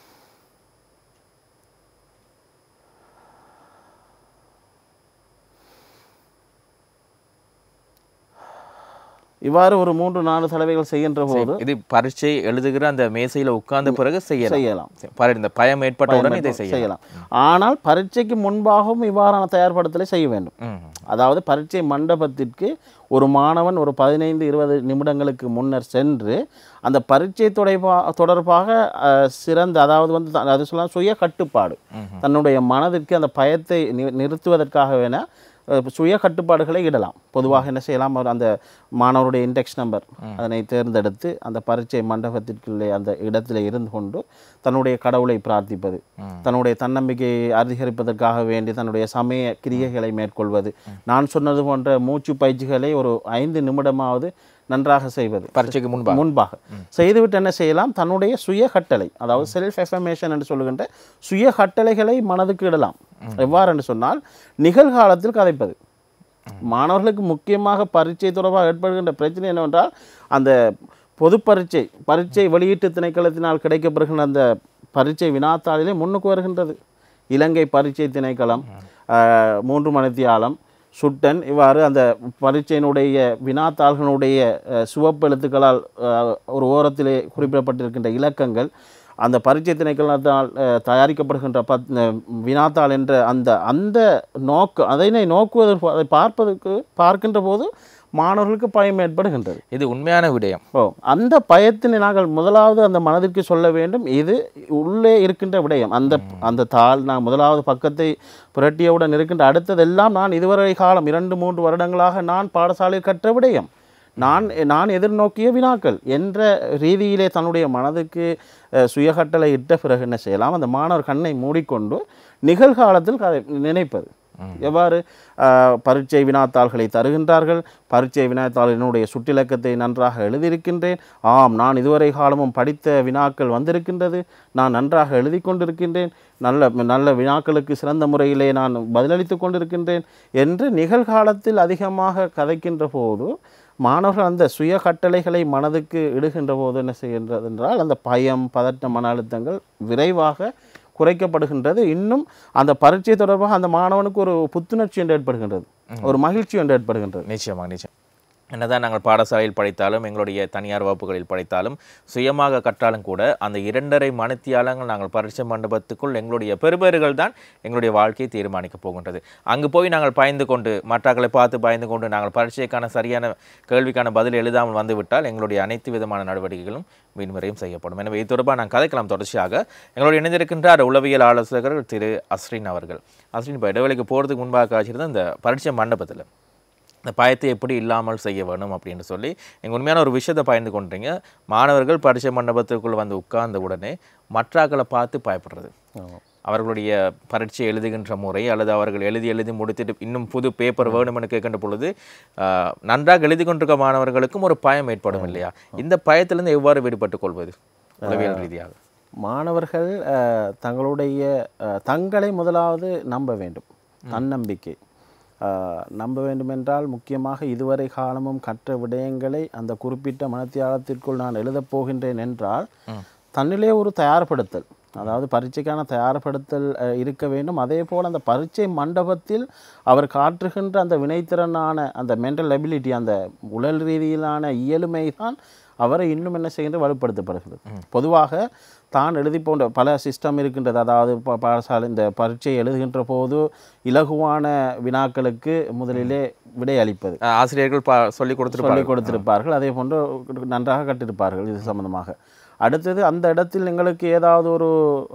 இவ்வாறு ஒரு மூன்று நாலு தடவைகள் செய்கின்ற போது இது பரீட்சை எழுதுகிற அந்த மேசையில் உட்கார்ந்த பிறகு செய்யலாம் செய்யலாம் இந்த பயம் ஏற்பட்டவுடன் இதை செய்யலாம். ஆனால் பரீட்சைக்கு முன்பாகவும் இவ்வாறான தயார்படுத்தலை செய்ய வேண்டும். அதாவது பரீட்சை மண்டபத்திற்கு ஒரு மாணவன் ஒரு பதினைந்து இருபது நிமிடங்களுக்கு முன்னர் சென்று அந்த பரீட்சை தொடர்பா தொடர்பாக சிறந்த, அதாவது வந்து அது சொல்லலாம் சுய கட்டுப்பாடு, தன்னுடைய மனதிற்கு அந்த பயத்தை நிறுத்துவதற்காக வேணா சுய கட்டுப்பாடுகளை இடலாம். பொதுவாக என்ன செய்யலாம், அந்த மாணவருடைய இண்டெக்ஸ் நம்பர் அதனை தேர்ந்தெடுத்து அந்த பரீட்சை மண்டபத்திற்குள்ளே அந்த இடத்துல இருந்து கொண்டு தன்னுடைய கடவுளை பிரார்த்திப்பது, தன்னுடைய தன்னம்பிக்கையை அதிகரிப்பதற்காக வேண்டி தன்னுடைய சமய கிரியைகளை மேற்கொள்வது, நான் சொன்னது போன்ற மூச்சு பயிற்சிகளை ஒரு ஐந்து நிமிடமாவது நன்றாக செய்வது பரீட்சைக்கு முன்பாக முன்பாக செய்துவிட்டு என்ன செய்யலாம், தன்னுடைய சுய கட்டளை, அதாவது செல்ஃப் எஃபர்மேஷன் என்று சொல்லுகின்ற சுய கட்டளைகளை மனதுக்கு இடலாம். எவ்வாறு என்று சொன்னால் நிகழ்காலத்தில் கதைப்பது. மாணவர்களுக்கு முக்கியமாக பரீட்சை தொடர்பாக ஏற்படுகின்ற பிரச்சனை என்னவென்றால் அந்த பொது பரீட்சை பரீட்சை வெளியீட்டு திணைக்களத்தினால் கிடைக்கப்படுகின்ற அந்த பரீட்சை வினாத்தாளிலே முன்னுக்கு வருகின்றது. இலங்கை பரீட்சை திணைக்களம், மூன்று மணித்தியாலம், சுட்டன், இவ்வாறு அந்த பரீட்சையினுடைய வினாத்தாள்களுடைய சிவப்பு எழுத்துக்களால் ஒரு ஓரத்திலே குறிப்பிடப்பட்டிருக்கின்ற இலக்கங்கள், அந்த பரீட்சை திணைக்களத்தால் தயாரிக்கப்படுகின்ற பத் வினாத்தாள் என்ற அந்த அந்த நோக்கு அதனை நோக்குவதற்கு அதை பார்ப்பதற்கு பார்க்கின்ற போது மாணவர்களுக்கு பயம் ஏற்படுகின்றது. இது உண்மையான விடயம். ஓ அந்த பயத்தினை நாங்கள் முதலாவது அந்த மனதிற்கு சொல்ல வேண்டும். இது உள்ளே இருக்கின்ற விடயம். அந்த அந்த தாள் நான் முதலாவது பக்கத்தை புரட்டியவுடன் இருக்கின்ற அடுத்ததெல்லாம் நான் இதுவரை காலம் இரண்டு மூன்று வருடங்களாக நான் பாடசாலையில் கற்ற விடயம், நான் நான் எதிர்நோக்கிய வினாக்கள் என்ற ரீதியிலே தன்னுடைய மனதுக்கு சுயகட்டளை இட்ட பிறகு என்ன செய்யலாம், அந்த மாணவர் கண்ணை மூடிக்கொண்டு நிகழ்காலத்தில் கதை நினைப்பது. எவ்வாறு பரீட்சை வினாத்தாள்களை தருகின்றார்கள், பரீட்சை வினாத்தாளினுடைய சுட்டிலக்கத்தை நன்றாக எழுதியிருக்கின்றேன், ஆம் நான் இதுவரை காலமும் படித்த வினாக்கள் வந்திருக்கின்றது, நான் நன்றாக எழுதி கொண்டிருக்கின்றேன், நல்ல நல்ல வினாக்களுக்கு சிறந்த முறையிலே நான் பதிலளித்து கொண்டிருக்கின்றேன் என்று நிகழ்காலத்தில் அதிகமாக கதைக்கின்ற போது மாணவர்கள் அந்த சுய கட்டளைகளை மனதுக்கு இடுகின்ற போது என்ன செய்கின்றது என்றால் அந்த பயம், பதட்டம், மன அழுத்தங்கள் விரைவாக குறைக்கப்படுகின்றது. இன்னும் அந்த பரீட்சை தொடர்பாக அந்த மாணவனுக்கு ஒரு புத்துணர்ச்சி என்று ஏற்படுகின்றது, ஒரு மகிழ்ச்சி என்று ஏற்படுகின்றது. நிச்சயமாக நிச்சயம். என்னதான் நாங்கள் பாடசாலையில் படித்தாலும் எங்களுடைய தனியார் வகுப்புகளில் படித்தாலும் சுயமாக கற்றாலும் கூட அந்த இரண்டரை மணித்தியாலங்கள் நாங்கள் பரீட்சை மண்டபத்துக்குள் எங்களுடைய பெறுபேறுகள் தான் எங்களுடைய வாழ்க்கையை தீர்மானிக்கப் போகின்றது. அங்கு போய் நாங்கள் பயந்து கொண்டு மற்றவர்களை பார்த்து பயந்து கொண்டு நாங்கள் பரீட்சைக்கான சரியான கேள்விக்கான பதில் எழுதாமல் வந்துவிட்டால் எங்களுடைய அனைத்து விதமான நடவடிக்கைகளும் மீன்முறையும் செய்யப்படும். எனவே இது தொடர்பாக நாங்கள் கதைக்கலாம். தொடர்ச்சியாக எங்களுடைய இணைந்திருக்கின்றார் உளவியல் ஆலோசகர் திரு அஸ்ரின் அவர்கள். அஸ்ரின், இப்போ இடைவெளிக்கு போகிறதுக்கு முன்பாக காய்ச்சிருந்த இந்த பரீட்சை மண்டபத்தில் இந்த பயத்தை எப்படி இல்லாமல் செய்ய வேணும் அப்படின்னு சொல்லி எங்கள் உண்மையான ஒரு விஷயத்தை பயந்து கொண்டீங்க. மாணவர்கள் பரீட்சை மண்டபத்திற்குள் வந்து உட்கார்ந்த உடனே மற்றாக்களை பார்த்து பயப்படுறது, அவர்களுடைய பரீட்சை எழுதுகின்ற முறை அல்லது அவர்கள் எழுதி எழுதி முடித்துட்டு இன்னும் புது பேப்பர் வேணும்னு கேட்கின்ற பொழுது நன்றாக எழுதி கொண்டிருக்க மாணவர்களுக்கும் ஒரு பயம் ஏற்படும் இல்லையா? இந்த பயத்திலிருந்து எவ்வாறு விடுபட்டுக் கொள்வது உளவியல் ரீதியாக? மாணவர்கள் தங்களுடைய தங்களை முதலாவது நம்ப வேண்டும், தன்னம்பிக்கை நம்ப வேண்டுமென்றால் முக்கியமாக இதுவரை காலமும் கற்ற விடயங்களை அந்த குறிப்பிட்ட மனத்தியாலத்திற்குள் நான் எழுதப் போகின்றேன் என்றால் தன்னிலே ஒரு தயார்படுத்தல், அதாவது பரீட்சைக்கான தயார்படுத்தல் இருக்க வேண்டும். அதே போல் அந்த பரீட்சை மண்டபத்தில் அவர் காட்டுகின்ற அந்த வினைத்திறனான அந்த மென்டல் எபிலிட்டி, அந்த உடல் ரீதியிலான இயலுமை தான் அவரை இன்னும் என்ன செய்கின்ற வலுப்படுத்தப்படுகிறது. பொதுவாக தான் எழுதி போன்ற பல சிஸ்டம் இருக்கின்றது. அதாவது பாடசாலை இந்த பரீட்சை எழுதுகின்ற போது இலகுவான வினாக்களுக்கு முதலிலே விடை அளிப்பது ஆசிரியர்கள் சொல்லிக் கொடுத்து சொல்லிக் கொடுத்திருப்பார்கள். அதே போன்று நன்றாக கட்டிருப்பார்கள் இது சம்பந்தமாக. அடுத்தது அந்த இடத்தில் எங்களுக்கு ஏதாவது ஒரு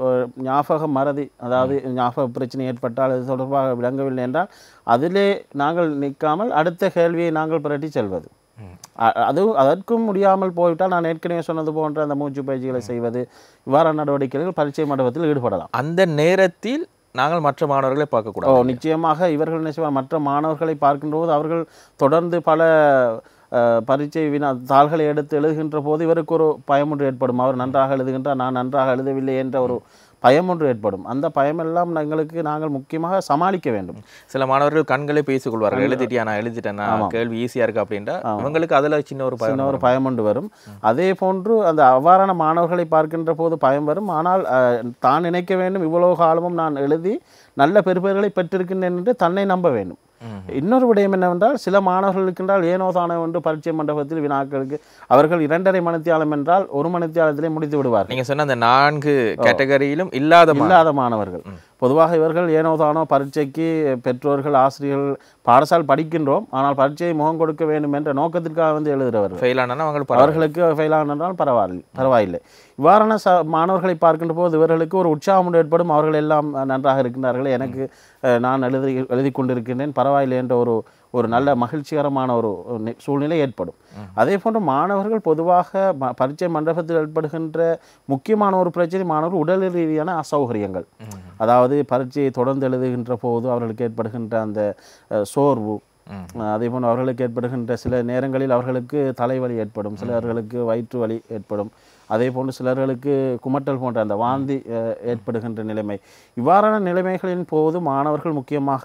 ஞாபக மறதி, அதாவது ஞாபக பிரச்சனை ஏற்பட்டால் அது தொடர்பாக விளங்கவில்லை என்றால் அதிலே நாங்கள் நிற்காமல் அடுத்த கேள்வியை நாங்கள் புரட்டி செல்வது. அது அதற்கும் முடியாமல் போய்விட்டால் நான் ஏற்கனவே சொன்னது போன்ற அந்த மூச்சு பயிற்சிகளை செய்வது, இவ்வாறான நடவடிக்கைகள் பரீட்சை மண்டபத்தில் ஈடுபடலாம். அந்த நேரத்தில் நாங்கள் மற்ற மாணவர்களை பார்க்கக்கூடாது. ஓ நிச்சயமாக இவர்கள் என்ன செய்வார், மற்ற மாணவர்களை பார்க்கின்ற போது அவர்கள் தொடர்ந்து பல பரீட்சை வினா தாள்களை எடுத்து எழுதுகின்ற போது இவருக்கு ஒரு பயம் ஒன்று ஏற்படும். அவர் நன்றாக எழுதுகின்றார், நான் நன்றாக எழுதவில்லை என்ற ஒரு பயம் ஒன்று ஏற்படும். அந்த பயமெல்லாம் எங்களுக்கு நாங்கள் முக்கியமாக சமாளிக்க வேண்டும். சில மாணவர்கள் கண்களை பேசிக்கொள்வார்கள், எழுதிட்டியா நான் எழுதிட்டேன், கேள்வி ஈஸியாக இருக்கு அப்படின்ட்டா அவங்களுக்கு அதில் சின்ன ஒரு சின்ன ஒரு பயம் ஒன்று வரும். அதே போன்று அந்த அவ்வாறான மாணவர்களை பார்க்கின்ற போது பயம் வரும். ஆனால் தான் நினைக்க வேண்டும் இவ்வளவு காலமும் நான் எழுதி நல்ல பெறுபேறுகளை பெற்றிருக்கின்றேன் என்று தன்னை நம்ப வேண்டும். இன்னொரு விடயம் என்னவென்றால் சில மாணவர்கள் இருக்கின்றால் ஏனோ தானோ என்று பரீட்சை மண்டபத்தில் வினாக்களுக்கு அவர்கள் இரண்டரை மணித்தியாலம் என்றால் ஒரு மணித்தியாலத்திலே முடித்து விடுவார். நீங்க சொன்ன அந்த நான்கு கேட்டகரியிலும் இல்லாத இல்லாத மாணவர்கள் பொதுவாக இவர்கள் ஏனோ தானோ பரீட்சைக்கு பெற்றோர்கள் ஆசிரியர்கள் பாடசாலை படிக்கின்றோம் ஆனால் பரீட்சையை முகம் கொடுக்க வேண்டும் என்ற நோக்கத்திற்காக வந்து எழுதுகிறவர்கள் ஃபெயிலானா அவர்களுக்கு ஃபெயிலானால் பரவாயில்லை பரவாயில்லை இவ்வாறான ச மாணவர்களை பார்க்கின்ற போது இவர்களுக்கு ஒரு உற்சாகம் ஏற்படும். அவர்கள் எல்லாம் நன்றாக இருக்கின்றார்கள், எனக்கு நான் எழுதி எழுதி கொண்டிருக்கின்றேன், பரவாயில்லை என்ற ஒரு ஒரு நல்ல மகிழ்ச்சிகரமான ஒரு சூழ்நிலை ஏற்படும். அதே போன்று மாணவர்கள் பொதுவாக பரீட்சை மண்டபத்தில் ஏற்படுகின்ற முக்கியமான ஒரு பிரச்சனை மாணவர்கள் உடல் ரீதியான அசௌகரியங்கள். அதாவது பரீட்சையை தொடர்ந்து எழுதுகின்ற போது அவர்களுக்கு ஏற்படுகின்ற அந்த சோர்வு, அதே போன்று அவர்களுக்கு ஏற்படுகின்ற சில நேரங்களில் அவர்களுக்கு தலைவலி ஏற்படும், சிலர்களுக்கு வயிற்று வலி ஏற்படும், அதே போன்று சிலர்களுக்கு குமட்டல் போன்ற அந்த வாந்தி ஏற்படுகின்ற நிலைமை. இவ்வாறான நிலைமைகளின் போது மாணவர்கள் முக்கியமாக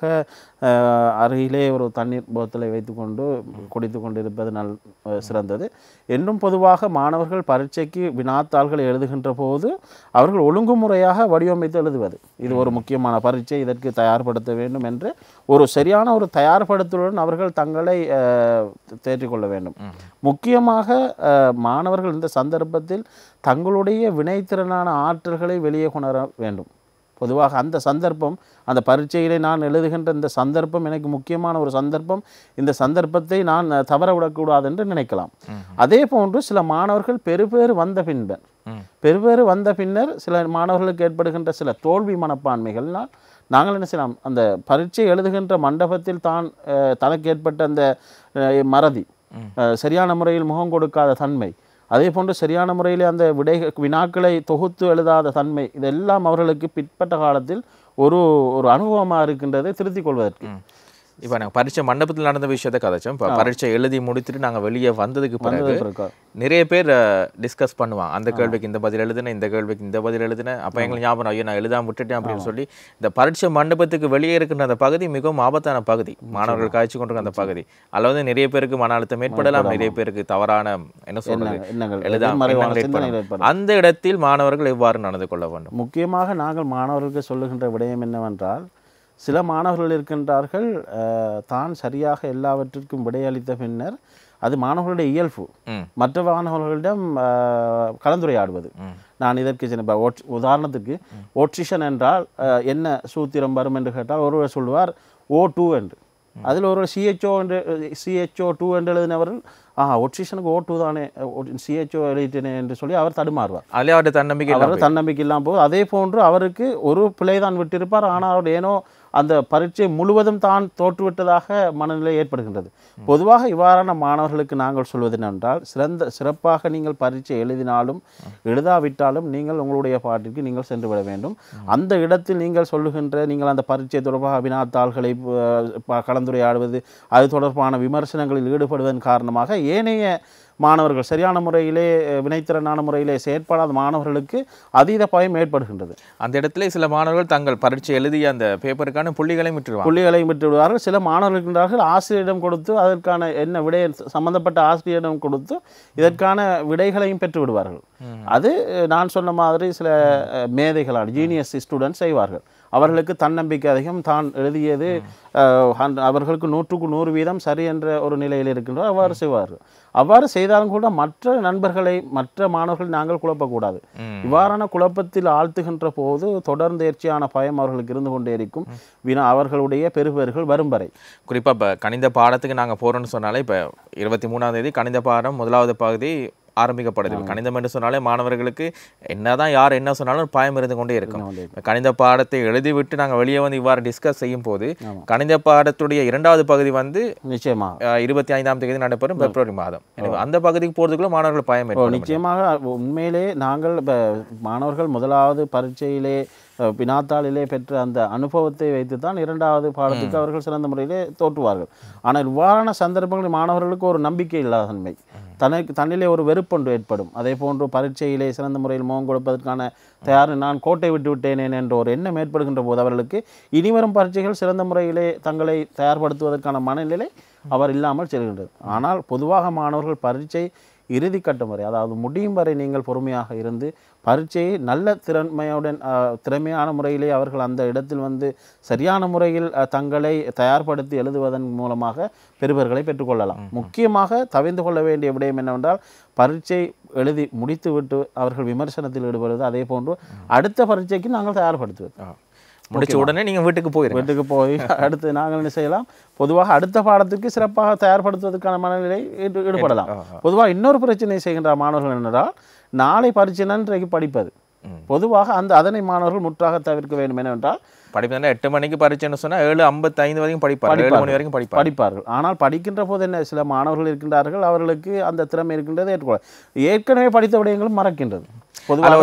அருகிலே ஒரு தண்ணீர் போத்தலை வைத்துக்கொண்டு குடித்து கொண்டு இருப்பது நல் சிறந்தது. என்றும் பொதுவாக மாணவர்கள் பரீட்சைக்கு வினாத்தாள்களை எழுதுகின்ற போது அவர்கள் ஒழுங்குமுறையாக வடிவமைத்து எழுதுவது இது ஒரு முக்கியமான பரீட்சை, இதற்கு தயார்படுத்த வேண்டும் என்று ஒரு சரியான ஒரு தயார்படுத்தலுடன் அவர்கள் தங்களை தேற்றிக்கொள்ள வேண்டும். முக்கியமாக மாணவர்கள் இந்த சந்தர்ப்பத்தில் தங்களுடைய வினைத்திறனான ஆற்றல்களை வெளியே கொணர வேண்டும். பொதுவாக அந்த சந்தர்ப்பம் அந்த பரீட்சையிலே நான் எழுதுகின்ற இந்த சந்தர்ப்பம் எனக்கு முக்கியமான ஒரு சந்தர்ப்பம், இந்த சந்தர்ப்பத்தை நான் தவற விடக்கூடாது என்று நினைக்கலாம். அதே போன்று சில மாணவர்கள் பெறுபேறு வந்த பின்னர் பெறுபேறு வந்த பின்னர் சில மாணவர்களுக்கு ஏற்படுகின்ற சில தோல்வி மனப்பான்மைகள்னால் நாங்கள் என்ன செய்யலாம், அந்த பரீட்சை எழுதுகின்ற மண்டபத்தில் தான் தனக்கு ஏற்பட்ட அந்த மறதி, சரியான முறையில் முகம் கொடுக்காத தன்மை, அதே போன்று சரியான முறையில் அந்த விடை வினாக்களை தொகுத்து எழுதாத தன்மை, இதெல்லாம் அவர்களுக்கு பிற்பட்ட காலத்தில் ஒரு ஒரு அனுபவமாக இருக்கின்றது திருத்திக் கொள்வதற்கு. இப்போ நாங்கள் பரீட்சை மண்டபத்தில் நடந்த விஷயத்தை கதைச்சோம். இப்போ பரீட்சை எழுதி முடித்துட்டு நாங்கள் வெளியே வந்ததுக்கு பிறகு நிறைய பேர் டிஸ்கஸ் பண்ணுவாங்க. அந்த கேள்விக்கு இந்த பதில் எழுதுனேன், இந்த கேள்விக்கு இந்த பதில் எழுதுனேன், அப்போ எங்களுக்கு ஞாபகம் ஐயோ நான் எழுதாம விட்டுட்டேன் அப்படின்னு சொல்லி இந்த பரீட்சை மண்டபத்துக்கு வெளியே இருக்கின்ற அந்த பகுதி மிகவும் ஆபத்தான பகுதி, மாணவர்கள் காய்ச்சி கொண்டிருக்க அந்த பகுதி. அல்லது நிறைய பேருக்கு மன அழுத்தம் ஏற்படலாம், நிறைய பேருக்கு தவறான என்ன சொல்றது எழுதாம. அந்த இடத்தில் மாணவர்கள் எவ்வாறு நடந்து கொள்ள வேண்டும்? முக்கியமாக நாங்கள் மாணவர்களுக்கு சொல்லுகின்ற விடயம் என்னவென்றால், சில மாணவர்கள் இருக்கின்றார்கள் தான் சரியாக எல்லாவற்றிற்கும் விடையளித்த பின்னர் அது மாணவர்களுடைய இயல்பு மற்ற மாணவர்களிடம் கலந்துரையாடுவது. நான் இதற்கு சின்ன உதாரணத்துக்கு ஓட்சிஷன் என்றால் என்ன சூத்திரம் வரும் என்று கேட்டால் ஒருவர் சொல்வார் ஓ டூ என்று, அதில் ஒரு சிஹெச்ஓ என்று சிஹெச்ஓ டூ என்று எழுதினவர்கள் ஆ ஒட்சிஷனுக்கு ஓ டூ தானே சிஹெச்ஓ எழுதிட்டேனே என்று சொல்லி அவர் தடுமாறுவார். அதிலே அவருடைய தன்னம்பிக்கை அவர் தன்னம்பிக்கை இல்லாமல் போது. அதே போன்று அவருக்கு ஒரு பிழை தான் விட்டிருப்பார், ஆனால் அவர் ஏனோ அந்த பரீட்சை முழுவதும் தான் தோற்றுவிட்டதாக மனநிலை ஏற்படுகின்றது. பொதுவாக இவ்வாறான மாணவர்களுக்கு நாங்கள் சொல்வது என்னவென்றால், சிறந்த சிறப்பாக நீங்கள் பரீட்சை எழுதினாலும் எழுதாவிட்டாலும் நீங்கள் உங்களுடைய பாட்டிற்கு நீங்கள் சென்று விட வேண்டும். அந்த இடத்தில் நீங்கள் சொல்லுகின்ற நீங்கள் அந்த பரீட்சை தொடர்பாக வினாத்தாள்களை கலந்துரையாடுவது, அது தொடர்பான விமர்சனங்களில் ஈடுபடுவதன் காரணமாக ஏனைய மாணவர்கள் சரியான முறையிலே வினைத்திறனான முறையிலே செயற்படாத மாணவர்களுக்கு அதீத பயம் ஏற்படுகின்றது. அந்த இடத்துல சில மாணவர்கள் தங்கள் பரீட்சை எழுதிய அந்த பேப்பருக்கான புள்ளிகளையும் விட்டுருவாங்க புள்ளிகளையும் விட்டு விடுவார்கள். சில மாணவர்கள் இருக்கின்றார்கள் ஆசிரியரிடம் கொடுத்து அதற்கான என்ன விடை சம்பந்தப்பட்ட ஆசிரியரிடம் கொடுத்து இதற்கான விடைகளையும் பெற்று விடுவார்கள். அது நான் சொன்ன மாதிரி சில மேதைகளால் ஜீனியஸ் ஸ்டூடெண்ட்ஸ் செய்வார்கள். அவர்களுக்கு தன்னம்பிக்கை அதிகம், தான் எழுதியது அவர்களுக்கு நூற்றுக்கு நூறு வீதம் சரி என்ற ஒரு நிலையில் இருக்கின்றோம், அவ்வாறு செய்வார்கள். அவ்வாறு செய்தாலும் கூட மற்ற நண்பர்களை மற்ற மாணவர்கள் நாங்கள் குழப்பக்கூடாது. இவ்வாறான குழப்பத்தில் ஆழ்த்துகின்ற போது தொடர்ந்தேர்ச்சியான பயம் அவர்களுக்கு இருந்து கொண்டே இருக்கும், வினா அவர்களுடைய பெறுபேறுகள் வரும் வரை. குறிப்பாக இப்போ கணித பாடத்துக்கு நாங்கள் போகிறோன்னு சொன்னாலே இப்போ இருபத்தி மூணாம் தேதி கணித பாடம் முதலாவது பகுதி ஆரம்பிக்கப்படுது. கணிதம் என்று சொன்னாலே மாணவர்களுக்கு என்னதான் யார் என்ன சொன்னாலும் பயம் இருந்து கொண்டே இருக்கும். கணித பாடத்தை எழுதிவிட்டு நாங்கள் வெளியே வந்து இவ்வாறு டிஸ்கஸ் செய்யும் போது கணித பாடத்துடைய இரண்டாவது பகுதி வந்து நிச்சயமா இருபத்தி ஐந்தாம் தேதி நடைபெறும் பிப்ரவரி மாதம். அந்த பகுதிக்கு போறதுக்குள்ள மாணவர்கள் பயம் ஏற்படும். நிச்சயமாக உண்மையிலே நாங்கள் மாணவர்கள் முதலாவது பரீட்சையிலே வினாத்தாளிலே பெற்ற அந்த அனுபவத்தை வைத்து தான் இரண்டாவது பாடத்துக்கு அவர்கள் சிறந்த முறையிலே தோற்றுவார்கள். ஆனால் இவ்வாறான சந்தர்ப்பங்களில் மாணவர்களுக்கு ஒரு நம்பிக்கை இல்லாத தன்மை, தனக்கு தன்னிலே ஒரு வெறுப்பொன்று ஏற்படும். அதே போன்று பரீட்சையிலே சிறந்த முறையில் முகம் கொடுப்பதற்கான தயார் நான் கோட்டை விட்டு விட்டேனேன் என்ற ஒரு எண்ணம் ஏற்படுகின்ற போது அவர்களுக்கு இனிவரும் பரீட்சைகள் சிறந்த முறையிலே தங்களை தயார்படுத்துவதற்கான மனநிலை அவர் இல்லாமல் செல்கின்றது. ஆனால் பொதுவாக மாணவர்கள் பரீட்சை இறுதி கட்ட முறை அதாவது முடியும் வரை நீங்கள் பொறுமையாக இருந்து பரீட்சையை நல்ல திறமையுடன் திறமையான முறையிலே அவர்கள் அந்த இடத்தில் வந்து சரியான முறையில் தங்களை தயார்படுத்தி எழுதுவதன் மூலமாக பெறுபர்களை பெற்றுக்கொள்ளலாம். முக்கியமாக தவிர்த்து கொள்ள வேண்டிய விடயம் என்னவென்றால், பரீட்சை எழுதி முடித்துவிட்டு அவர்கள் விமர்சனத்தில் ஈடுபடுவது, அதே போன்று அடுத்த பரீட்சைக்கு நாங்கள் தயார்படுத்துவது. முடிச்ச உடனே நீங்கள் வீட்டுக்கு போய் வீட்டுக்கு போய் அடுத்து நாங்கள் என்ன செய்யலாம், பொதுவாக அடுத்த பாடத்துக்கு சிறப்பாக தயார்படுத்துவதற்கான மனநிலை ஈடுபடலாம். பொதுவாக இன்னொரு பிரச்சனை செய்கின்ற மாணவர்கள் என்னென்றால், நாளை பரீட்சை இன்றைக்கு படிப்பது. பொதுவாக அந்த அதனை மாணவர்கள் முற்றாக தவிர்க்க வேண்டும். என்னவென்றால், படிப்பா எட்டு மணிக்கு பரீட்சைன்னு சொன்னால் ஏழு ஐம்பத்தி ஐந்து வரைக்கும் படிப்பார்கள், ஏழு மணி வரைக்கும் படிப்பார் படிப்பார்கள் ஆனால் படிக்கின்ற போது என்ன சில மாணவர்கள் இருக்கின்றார்கள், அவர்களுக்கு அந்த திறமை இருக்கின்றது ஏற்றுக்கொள்ள ஏற்கனவே படித்த விடயங்களும் மறக்கின்றது. பொதுவாக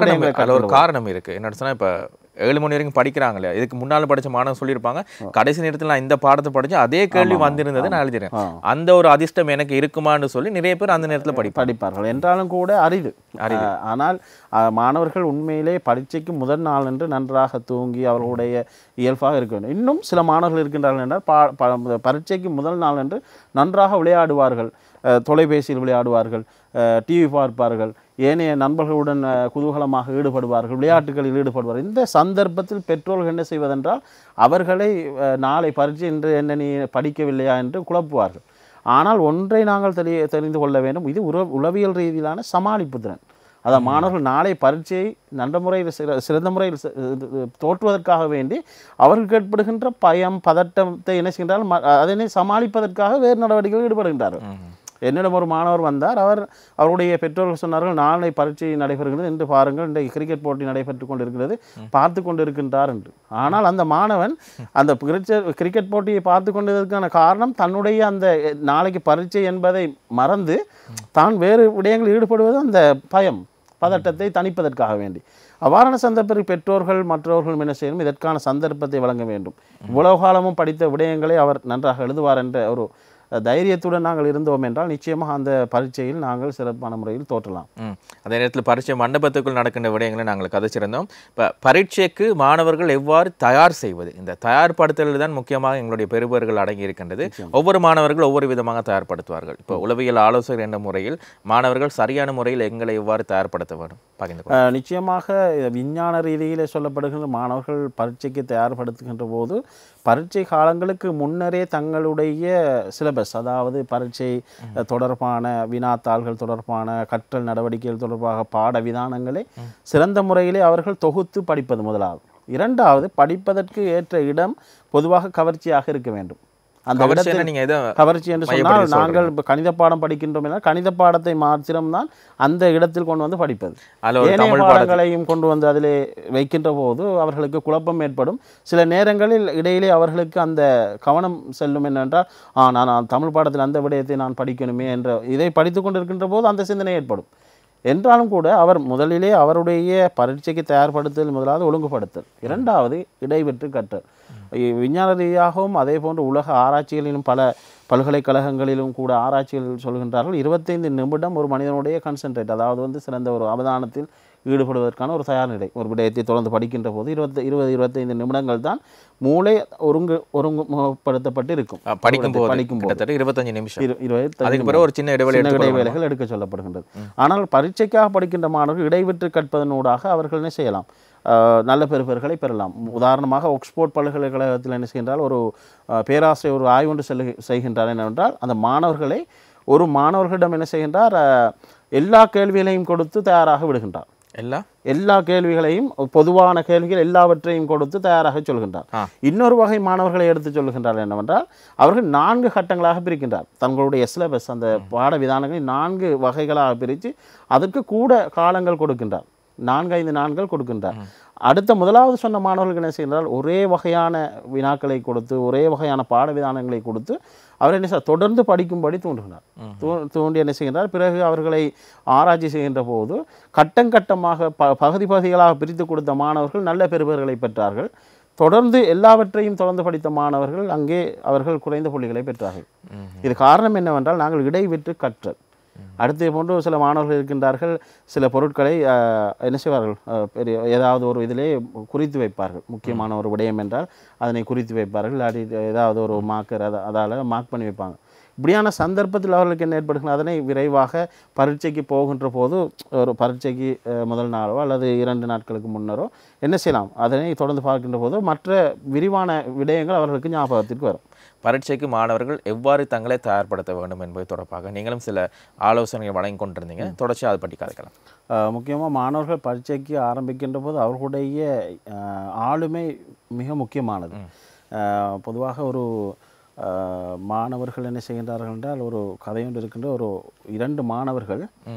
ஒரு காரணம் இருக்கு. என்ன சொன்னால், இப்போ ஏழு மணி வரைக்கும் படிக்கிறாங்களே, இதுக்கு முன்னால் படித்த மாணவன் சொல்லியிருப்பாங்க கடைசி நேரத்தில் நான் இந்த பாடத்தை படித்து அதே கேள்வி வந்திருந்தது நான் எழுதிறேன், அந்த ஒரு அதிர்ஷ்டம் எனக்கு இருக்குமான்னு சொல்லி நிறைய பேர் அந்த நேரத்தில் படி படிப்பார்கள் என்றாலும் கூட அரிது அரிது ஆனால் மாணவர்கள் உண்மையிலே பரீட்சைக்கு முதல் நாள் என்று நன்றாக தூங்கி அவர்களுடைய இயல்பாக இருக்க வேண்டும். இன்னும் சில மாணவர்கள் இருக்கின்றார்கள் என்றால் பரீட்சைக்கு முதல் நாள் என்று நன்றாக விளையாடுவார்கள், தொலைபேசியில் விளையாடுவார்கள், டிவி பார்ப்பார்கள், ஏனைய நண்பர்களுடன் குதூகலமாக ஈடுபடுவார்கள், விளையாட்டுகளில் ஈடுபடுவார்கள். இந்த சந்தர்ப்பத்தில் பெற்றோர்கள் என்ன செய்வதென்றால், அவர்களை நாளை பரீட்சை என்று என்ன நீ படிக்கவில்லையா என்று குழப்புவார்கள். ஆனால் ஒன்றை நாங்கள் தெரிய தெரிந்து கொள்ள வேண்டும், இது உற உளவியல் ரீதியிலான சமாளிப்பு திறன். அதான் மாணவர்கள் நாளை பரீட்சையை நல்ல முறையில் சிற சிறந்த முறையில் தோற்றுவதற்காக வேண்டி அவர்களுக்கு ஏற்படுகின்ற பயம் பதட்டத்தை என்ன செய்கின்றால் அதனை சமாளிப்பதற்காக வேறு நடவடிக்கைகள் ஈடுபடுகின்றார்கள். என்னிடம் ஒரு மாணவர் வந்தார், அவர் அவருடைய பெற்றோர்கள் சொன்னார்கள், நாளை பரீட்சை நடைபெறுகிறது என்று பாருங்கள், இன்றைக்கு கிரிக்கெட் போட்டி நடைபெற்று கொண்டு இருக்கிறது, பார்த்து கொண்டு இருக்கின்றார் என்று. ஆனால் அந்த மாணவன் அந்த கிரிக்கெட் போட்டியை பார்த்து கொண்டதற்கான காரணம் தன்னுடைய அந்த நாளைக்கு பரீட்சை என்பதை மறந்து தான் வேறு விடயங்களில் ஈடுபடுவது அந்த பயம் பதட்டத்தை தணிப்பதற்காக வேண்டி. அவ்வாறான சந்தர்ப்பத்தில் பெற்றோர்கள் மற்றவர்கள் என்ன செய்யணும், இதற்கான சந்தர்ப்பத்தை வழங்க வேண்டும். இவ்வளவு காலமும் படித்த விடயங்களை அவர் நன்றாக எழுதுவார் என்ற ஒரு தைரியத்துடன் நாங்கள் இருந்தோம் என்றால் நிச்சயமாக அந்த பரீட்சையில் நாங்கள் சிறப்பான முறையில் தோற்றலாம். அதே நேரத்தில் பரீட்சை மண்டபத்துக்குள் நடக்கின்ற விடயங்களை நாங்கள் கதைச்சிருந்தோம். இப்போ பரீட்சைக்கு மாணவர்கள் எவ்வாறு தயார் செய்வது, இந்த தயார்படுத்தல் தான் முக்கியமாக எங்களுடைய பெறுபவர்கள் அடங்கி இருக்கின்றது. ஒவ்வொரு மாணவர்கள் ஒவ்வொரு விதமாக தயார்படுத்துவார்கள். இப்போ உளவியல் ஆலோசகர் என்ற முறையில் மாணவர்கள் சரியான முறையில் எங்களை எவ்வாறு தயார்படுத்த வேண்டும் பகிர்ந்து. நிச்சயமாக விஞ்ஞான ரீதியிலே சொல்லப்படுகின்ற மாணவர்கள் பரீட்சைக்கு தயார்படுத்துகின்ற போது பரீட்சை காலங்களுக்கு முன்னரே தங்களுடைய சிலபஸ், அதாவது பரீட்சை தொடர்பான வினாத்தாள்கள் தொடர்பான கற்றல் நடவடிக்கைகள் தொடர்பாக பாட விதானங்களை சிறந்த முறையிலே அவர்கள் தொகுத்து படிப்பது முதலாவது. இரண்டாவது, படிப்பதற்கு ஏற்ற இடம் பொதுவாக கவர்ச்சியாக இருக்க வேண்டும். அந்த கவர்ச்சி என்று சொன்னால் நாங்கள் இப்போ கணித பாடம் படிக்கின்றோம் என்றால் கணித பாடத்தை மாத்திரம்தான் அந்த இடத்தில் கொண்டு வந்து படிப்பது. ஏனைய பாடங்களையும் கொண்டு வந்து அதிலே வைக்கின்ற போது அவர்களுக்கு குழப்பம் ஏற்படும். சில நேரங்களில் இடையிலே அவர்களுக்கு அந்த கவனம் செல்லும். என்னென்றால் ஆ நான் தமிழ் பாடத்தில் அந்த விடயத்தை நான் படிக்கணுமே என்ற இதை படித்து கொண்டிருக்கின்ற போது அந்த சிந்தனை ஏற்படும். என்றாலும் கூட அவர் முதலிலே அவருடைய பரீட்சைக்கு தயார்படுத்தல் முதலாவது ஒழுங்குபடுத்தல், இரண்டாவது இடைவெற்று கற்றல். விஞ்ஞான ரீதியாகவும் அதே போன்று உலக ஆராய்ச்சிகளிலும் பல பல்கலைக்கழகங்களிலும் கூட ஆராய்ச்சிகள் சொல்கின்றார்கள், இருபத்தைந்து நிமிடம் ஒரு மனிதனுடைய கான்சென்ட்ரேட், அதாவது வந்து சிறந்த ஒரு அவதானத்தில் ஈடுபடுவதற்கான ஒரு தயார் நிலை. ஒரு விடயத்தை தொடர்ந்து படிக்கின்ற போது இருபத்தி இருபது இருபத்தைந்து நிமிடங்கள் தான் மூளை ஒருங்கு ஒருங்குபடுத்தப்பட்டு இருக்கும். படிக்கும் படிக்கும் இருபத்தஞ்சு நிமிஷம் இருபது ஒரு சின்ன இடைவேளைகள் எடுக்க சொல்லப்படுகின்றது. ஆனால் பரீட்சைக்காக படிக்கின்ற மாணவர்கள் இடைவெற்று கற்பதனூடாக அவர்கள் என்ன செய்யலாம், நல்ல பெறுபவர்களை பெறலாம். உதாரணமாக ஆக்ஸ்போர்ட் பல்கலைக்கழகத்தில் என்ன செய்கின்றால் ஒரு பேராசிரியர் ஒரு ஆய்வு ஒன்று செல்லு செய்கின்றார். என்னவென்றால் அந்த மாணவர்களை ஒரு மாணவர்களிடம் என்ன செய்கின்றார், எல்லா கேள்விகளையும் கொடுத்து தயாராக விடுகின்றார். எல்லா எல்லா கேள்விகளையும் பொதுவான கேள்விகள் எல்லாவற்றையும் கொடுத்து தயாராக சொல்கின்றார். இன்னொரு வகை மாணவர்களை எடுத்து சொல்கின்றார். என்னவென்றால் அவர்கள் நான்கு கட்டங்களாக பிரிக்கின்றார். தங்களுடைய சிலபஸ் அந்த பாட விதானங்களை நான்கு வகைகளாக பிரித்து அதற்கு கூட காலங்கள் கொடுக்கின்றார். நான்கு ஐந்து நான்கள் கொடுக்கின்றார். அடுத்த முதலாவது சொன்ன மாணவர்களுக்கு என்ன செய்கிறார், ஒரே வகையான வினாக்களை கொடுத்து ஒரே வகையான பாட விதானங்களை கொடுத்து அவர் என்ன செய்ய தொடர்ந்து படிக்கும்படி தூண்டுகிறார். தூ தூண்டி என்ன செய்கின்றார், பிறகு அவர்களை ஆராய்ச்சி செய்கின்ற போது கட்டங்கட்டமாக ப பகுதி பகுதிகளாக பிரித்து கொடுத்த மாணவர்கள் நல்ல பெறுபவர்களை பெற்றார்கள். தொடர்ந்து எல்லாவற்றையும் தொடர்ந்து படித்த மாணவர்கள் அங்கே அவர்கள் குறைந்த புள்ளிகளை பெற்றார்கள். இது காரணம் என்னவென்றால் நாங்கள் இடைவிட்டு கற்றல். அடுத்தே போன்று சில மாணவர்கள் இருக்கின்றார்கள், சில பொருட்களை என்ன செய்வார்கள், பெரிய ஏதாவது ஒரு இதிலே குறித்து வைப்பார்கள். முக்கியமான ஒரு விடயம் என்றால் அதனை குறித்து வைப்பார்கள். அடி ஏதாவது ஒரு மார்க்கர் அதை அதால் மார்க் பண்ணி வைப்பாங்க. இப்படியான சந்தர்ப்பத்தில் அவர்களுக்கு என்ன ஏற்படுகிறது, அதனை விரைவாக பரீட்சைக்கு போகின்ற போது ஒரு பரீட்சைக்கு முதல் நாளோ அல்லது இரண்டு நாட்களுக்கு முன்னரோ என்ன செய்யலாம், அதனை தொடர்ந்து பார்க்கின்ற போது மற்ற விரிவான விடயங்கள் அவர்களுக்கு ஞாபகத்திற்கு வரும். பரீட்சைக்கு மாணவர்கள் எவ்வாறு தங்களை தயார்படுத்த வேண்டும் என்பது தொடர்பாக நீங்களும் சில ஆலோசனைகள் வழங்கி கொண்டிருந்தீங்க, தொடர்ச்சி அதை பற்றி கதைக்கலாம். முக்கியமாக மாணவர்கள் பரீட்சைக்கு ஆரம்பிக்கின்ற போது அவர்களுடைய ஆளுமை மிக முக்கியமானது. பொதுவாக ஒரு மாணவர்கள் என்ன செய்கின்றார்கள் என்றால், ஒரு கதையொன்று இருக்கின்ற ஒரு இரண்டு மாணவர்கள்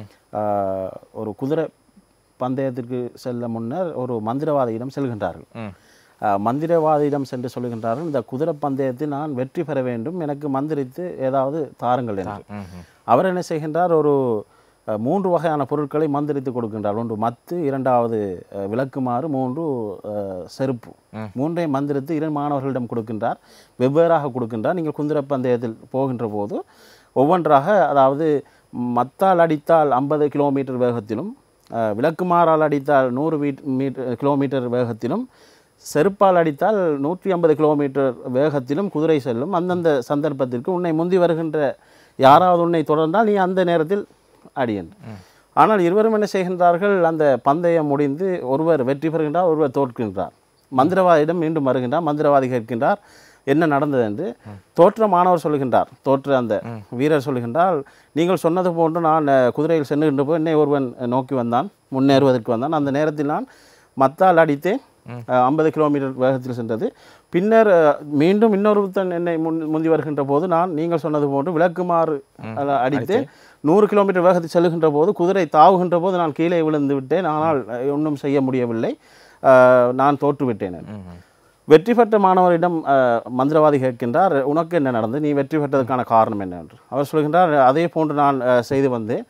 ஒரு குதிரை பந்தயத்திற்கு செல்ல முன்னர் ஒரு மந்திரவாதியிடம் செல்கின்றார்கள். மந்திரவாதியிடம் சென்று சொல்லுகின்றார்கள், இந்த குதிரை பந்தயத்தில் நான் வெற்றி பெற வேண்டும், எனக்கு மந்திரித்து ஏதாவது தாருங்கள் என்று. அவர் என்ன செய்கின்றார், ஒரு மூன்று வகையான பொருட்களை மந்திரித்து கொடுக்கின்றார். ஒன்று மத்து, இரண்டாவது விளக்குமாறு, மூன்று செருப்பு. மூன்றையும் மந்திரித்து இரண்டு மாணவர்களிடம் கொடுக்கின்றார், வெவ்வேறாக கொடுக்கின்றார். நீங்கள் குதிரை பந்தயத்தில் போகின்ற போது ஒவ்வொன்றாக, அதாவது மத்தால் அடித்தால் ஐம்பது கிலோமீட்டர் வேகத்திலும், விளக்குமாறால் அடித்தால் நூறு மீட்டர் கிலோமீட்டர் வேகத்திலும், செருப்பால் அடித்தால் நூற்றி ஐம்பது கிலோமீட்டர் வேகத்திலும் குதிரை செல்லும். அந்தந்த சந்தர்ப்பத்திற்கு உன்னை முந்தி வருகின்ற யாராவது உன்னை தொடர்ந்தால் நீ அந்த நேரத்தில் அடியன். ஆனால் இருவரும் என்ன செய்கின்றார்கள், அந்த பந்தயம் முடிந்து ஒருவர் வெற்றி பெறுகின்றார், ஒருவர் தோற்கின்றார். மந்திரவாதியிடம் மீண்டும் வருகின்றார். மந்திரவாதி கேட்கின்றார் என்ன நடந்தது என்று. தோற்ற மாணவர் சொல்லுகின்றார், தோற்ற அந்த வீரர் சொல்லுகின்றால், நீங்கள் சொன்னது போன்று நான் குதிரையில் சென்றுகின்ற போது என்னை ஒருவன் நோக்கி வந்தான், முன்னேறுவதற்கு வந்தான். அந்த நேரத்தில் நான் மத்தால் அடித்தேன், ஐம்பது கிலோமீட்டர் வேகத்தில் சென்றது. பின்னர் மீண்டும் இன்னொருத்தன் என்னை முன் முந்தி வருகின்ற போது நான் நீங்கள் சொன்னது போன்று விளக்குமாறு அடித்து நூறு கிலோமீட்டர் வேகத்தில் செல்லுகின்ற போது குதிரை தாவுகின்ற போது நான் கீழே விழுந்து விட்டேன், ஆனால் ஒன்றும் செய்ய முடியவில்லை, நான் தோற்றுவிட்டேன். வெற்றி பெற்ற மாணவரிடம் மந்திரவாதி கேட்கின்றார், உனக்கு என்ன நடந்தது, நீ வெற்றி பெற்றதற்கான காரணம் என்ன என்று. அவர் சொல்கின்றார், அதே போன்று நான் செய்து வந்தேன்,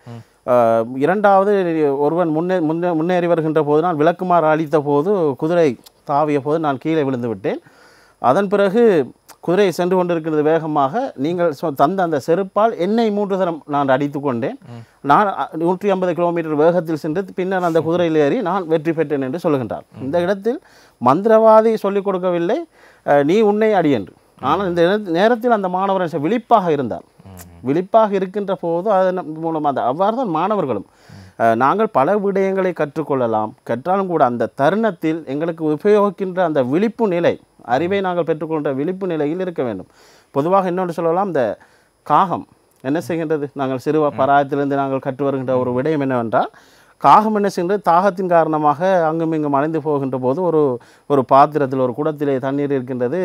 இரண்டாவது ஒருவன் முன்னே முன்னே முன்னேறி வருகின்ற போது நான் விளக்குமாறு அளித்த போது குதிரை தாவிய போது நான் கீழே விழுந்து விட்டேன். அதன் பிறகு குதிரை சென்று கொண்டிருக்கிறது வேகமாக. நீங்கள் தந்த அந்த செருப்பால் என்னை மூன்று தரம் நான் அடித்து கொண்டேன். நான் நூற்றி ஐம்பது கிலோமீட்டர் வேகத்தில் சென்று பின்னர் அந்த குதிரையில் ஏறி நான் வெற்றி பெற்றேன் என்று சொல்கின்றார். இந்த இடத்தில் மந்திரவாதி சொல்லிக் கொடுக்கவில்லை, நீ உன்னை அடி என்று. ஆனால் இந்த நேரத்தில் அந்த மாணவர் விழிப்பாக இருந்தார். விழிப்பாக இருக்கின்ற போது அதன் மூலம் அந்த அவ்வாறு தான் மாணவர்களும் நாங்கள் பல விடயங்களை கற்றுக்கொள்ளலாம். கற்றாலும் கூட அந்த தருணத்தில் எங்களுக்கு உபயோகிக்கின்ற அந்த விழிப்பு நிலை, அறிவை நாங்கள் பெற்றுக்கொண்ட விழிப்பு நிலையில் இருக்க வேண்டும். பொதுவாக இன்னொன்று சொல்லலாம், இந்த காகம் என்ன செய்கின்றது, நாங்கள் சிறு பராயத்திலிருந்து நாங்கள் கற்று வருகின்ற ஒரு விடயம் என்னவென்றால், காகம் என்ன செய்கின்றது, தாகத்தின் காரணமாக அங்கும் இங்கும் அலைந்து போகின்ற போது ஒரு ஒரு பாத்திரத்தில் ஒரு குடத்திலே தண்ணீர் இருக்கின்றது,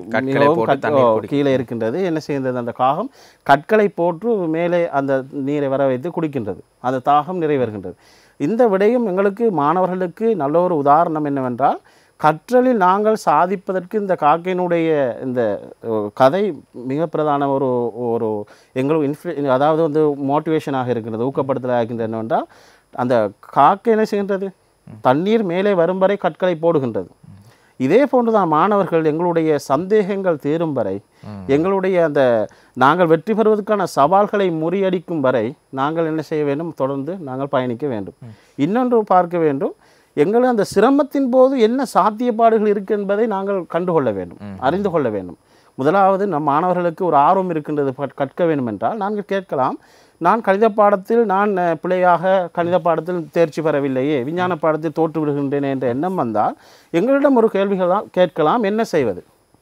கீழே இருக்கின்றது. என்ன செய்கின்றது, அந்த காகம் கற்களை போட்டு மேலே அந்த நீரை வர வைத்து குடிக்கின்றது. அந்த தாகம் நிறைவேறுகின்றது. இந்த விடயம் எங்களுக்கு மாணவர்களுக்கு நல்ல ஒரு உதாரணம் என்னவென்றால், கற்றலில் நாங்கள் சாதிப்பதற்கு இந்த காக்கையினுடைய இந்த கதை மிக பிரதான ஒரு ஒரு எங்களுக்கு இன்ஃப்ளு அதாவது வந்து மோட்டிவேஷனாக இருக்கின்றது, ஊக்கப்படுத்தலாக இருக்கின்றது. என்னவென்றால் அந்த காக்கை என்ன செய்கின்றது, தண்ணீர் மேலே வரும் வரை கற்களை போடுகின்றது. இதே போன்றுதான் மாணவர்கள் எங்களுடைய சந்தேகங்கள் தீரும் வரை, எங்களுடைய அந்த நாங்கள் வெற்றி பெறுவதற்கான சவால்களை முறியடிக்கும் வரை நாங்கள் என்ன செய்ய வேண்டும், தொடர்ந்து நாங்கள் பயணிக்க வேண்டும். இன்னொன்று பார்க்க வேண்டும், எங்களை அந்த சிரமத்தின் போது என்ன சாத்தியப்பாடுகள் இருக்கு என்பதை நாங்கள் கண்டுகொள்ள வேண்டும், அறிந்து கொள்ள வேண்டும். முதலாவது நம் மாணவர்களுக்கு ஒரு ஆர்வம் இருக்கின்றது கற்க வேண்டும் என்றால் நாங்கள் கேட்கலாம், நான் கணித பாடத்தில் நான் பிழையாக கணித பாடத்தில் தேர்ச்சி பெறவில்லையே, விஞ்ஞான பாடத்தில் தோற்று விடுகின்றேன் என்ற எண்ணம் வந்தால் எங்களிடம் ஒரு கேள்விகள் கேட்கலாம், என்ன செய்வது.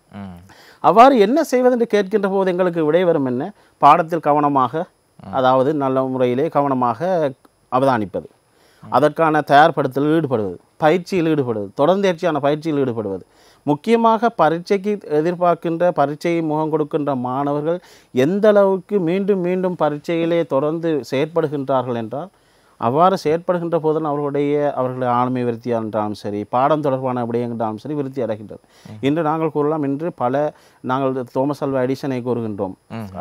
அவ்வாறு என்ன செய்வது என்று கேட்கின்ற போது எங்களுக்கு விடை வரும் என்ன, பாடத்தில் கவனமாக, அதாவது நல்ல முறையிலே கவனமாக அவதானிப்பது, அதற்கான தயார்படுத்தலில் ஈடுபடுவது, பயிற்சியில் ஈடுபடுவது, தொடர்ந்தேர்ச்சியான பயிற்சியில் ஈடுபடுவது. முக்கியமாக பரீட்சைக்கு எதிர்பார்க்கின்ற பரீட்சையை முகம் கொடுக்கின்ற மாணவர்கள் எந்த அளவுக்கு மீண்டும் மீண்டும் பரீட்சையிலே தொடர்ந்து செயற்படுகின்றார்கள் என்றால், அவ்வாறு செயற்படுகின்ற போதும் அவர்களுடைய அவர்களுடைய ஆளுமை விருத்தியாக என்றாலும் சரி, பாடம் தொடர்பான விடயங்கள் என்றாலும் சரி விருத்தி அடைகின்றது. இன்று நாங்கள் கூறலாம், இன்று பல நாங்கள் தோமஸ் ஆல்வா எடிசனை கூறுகின்றோம்.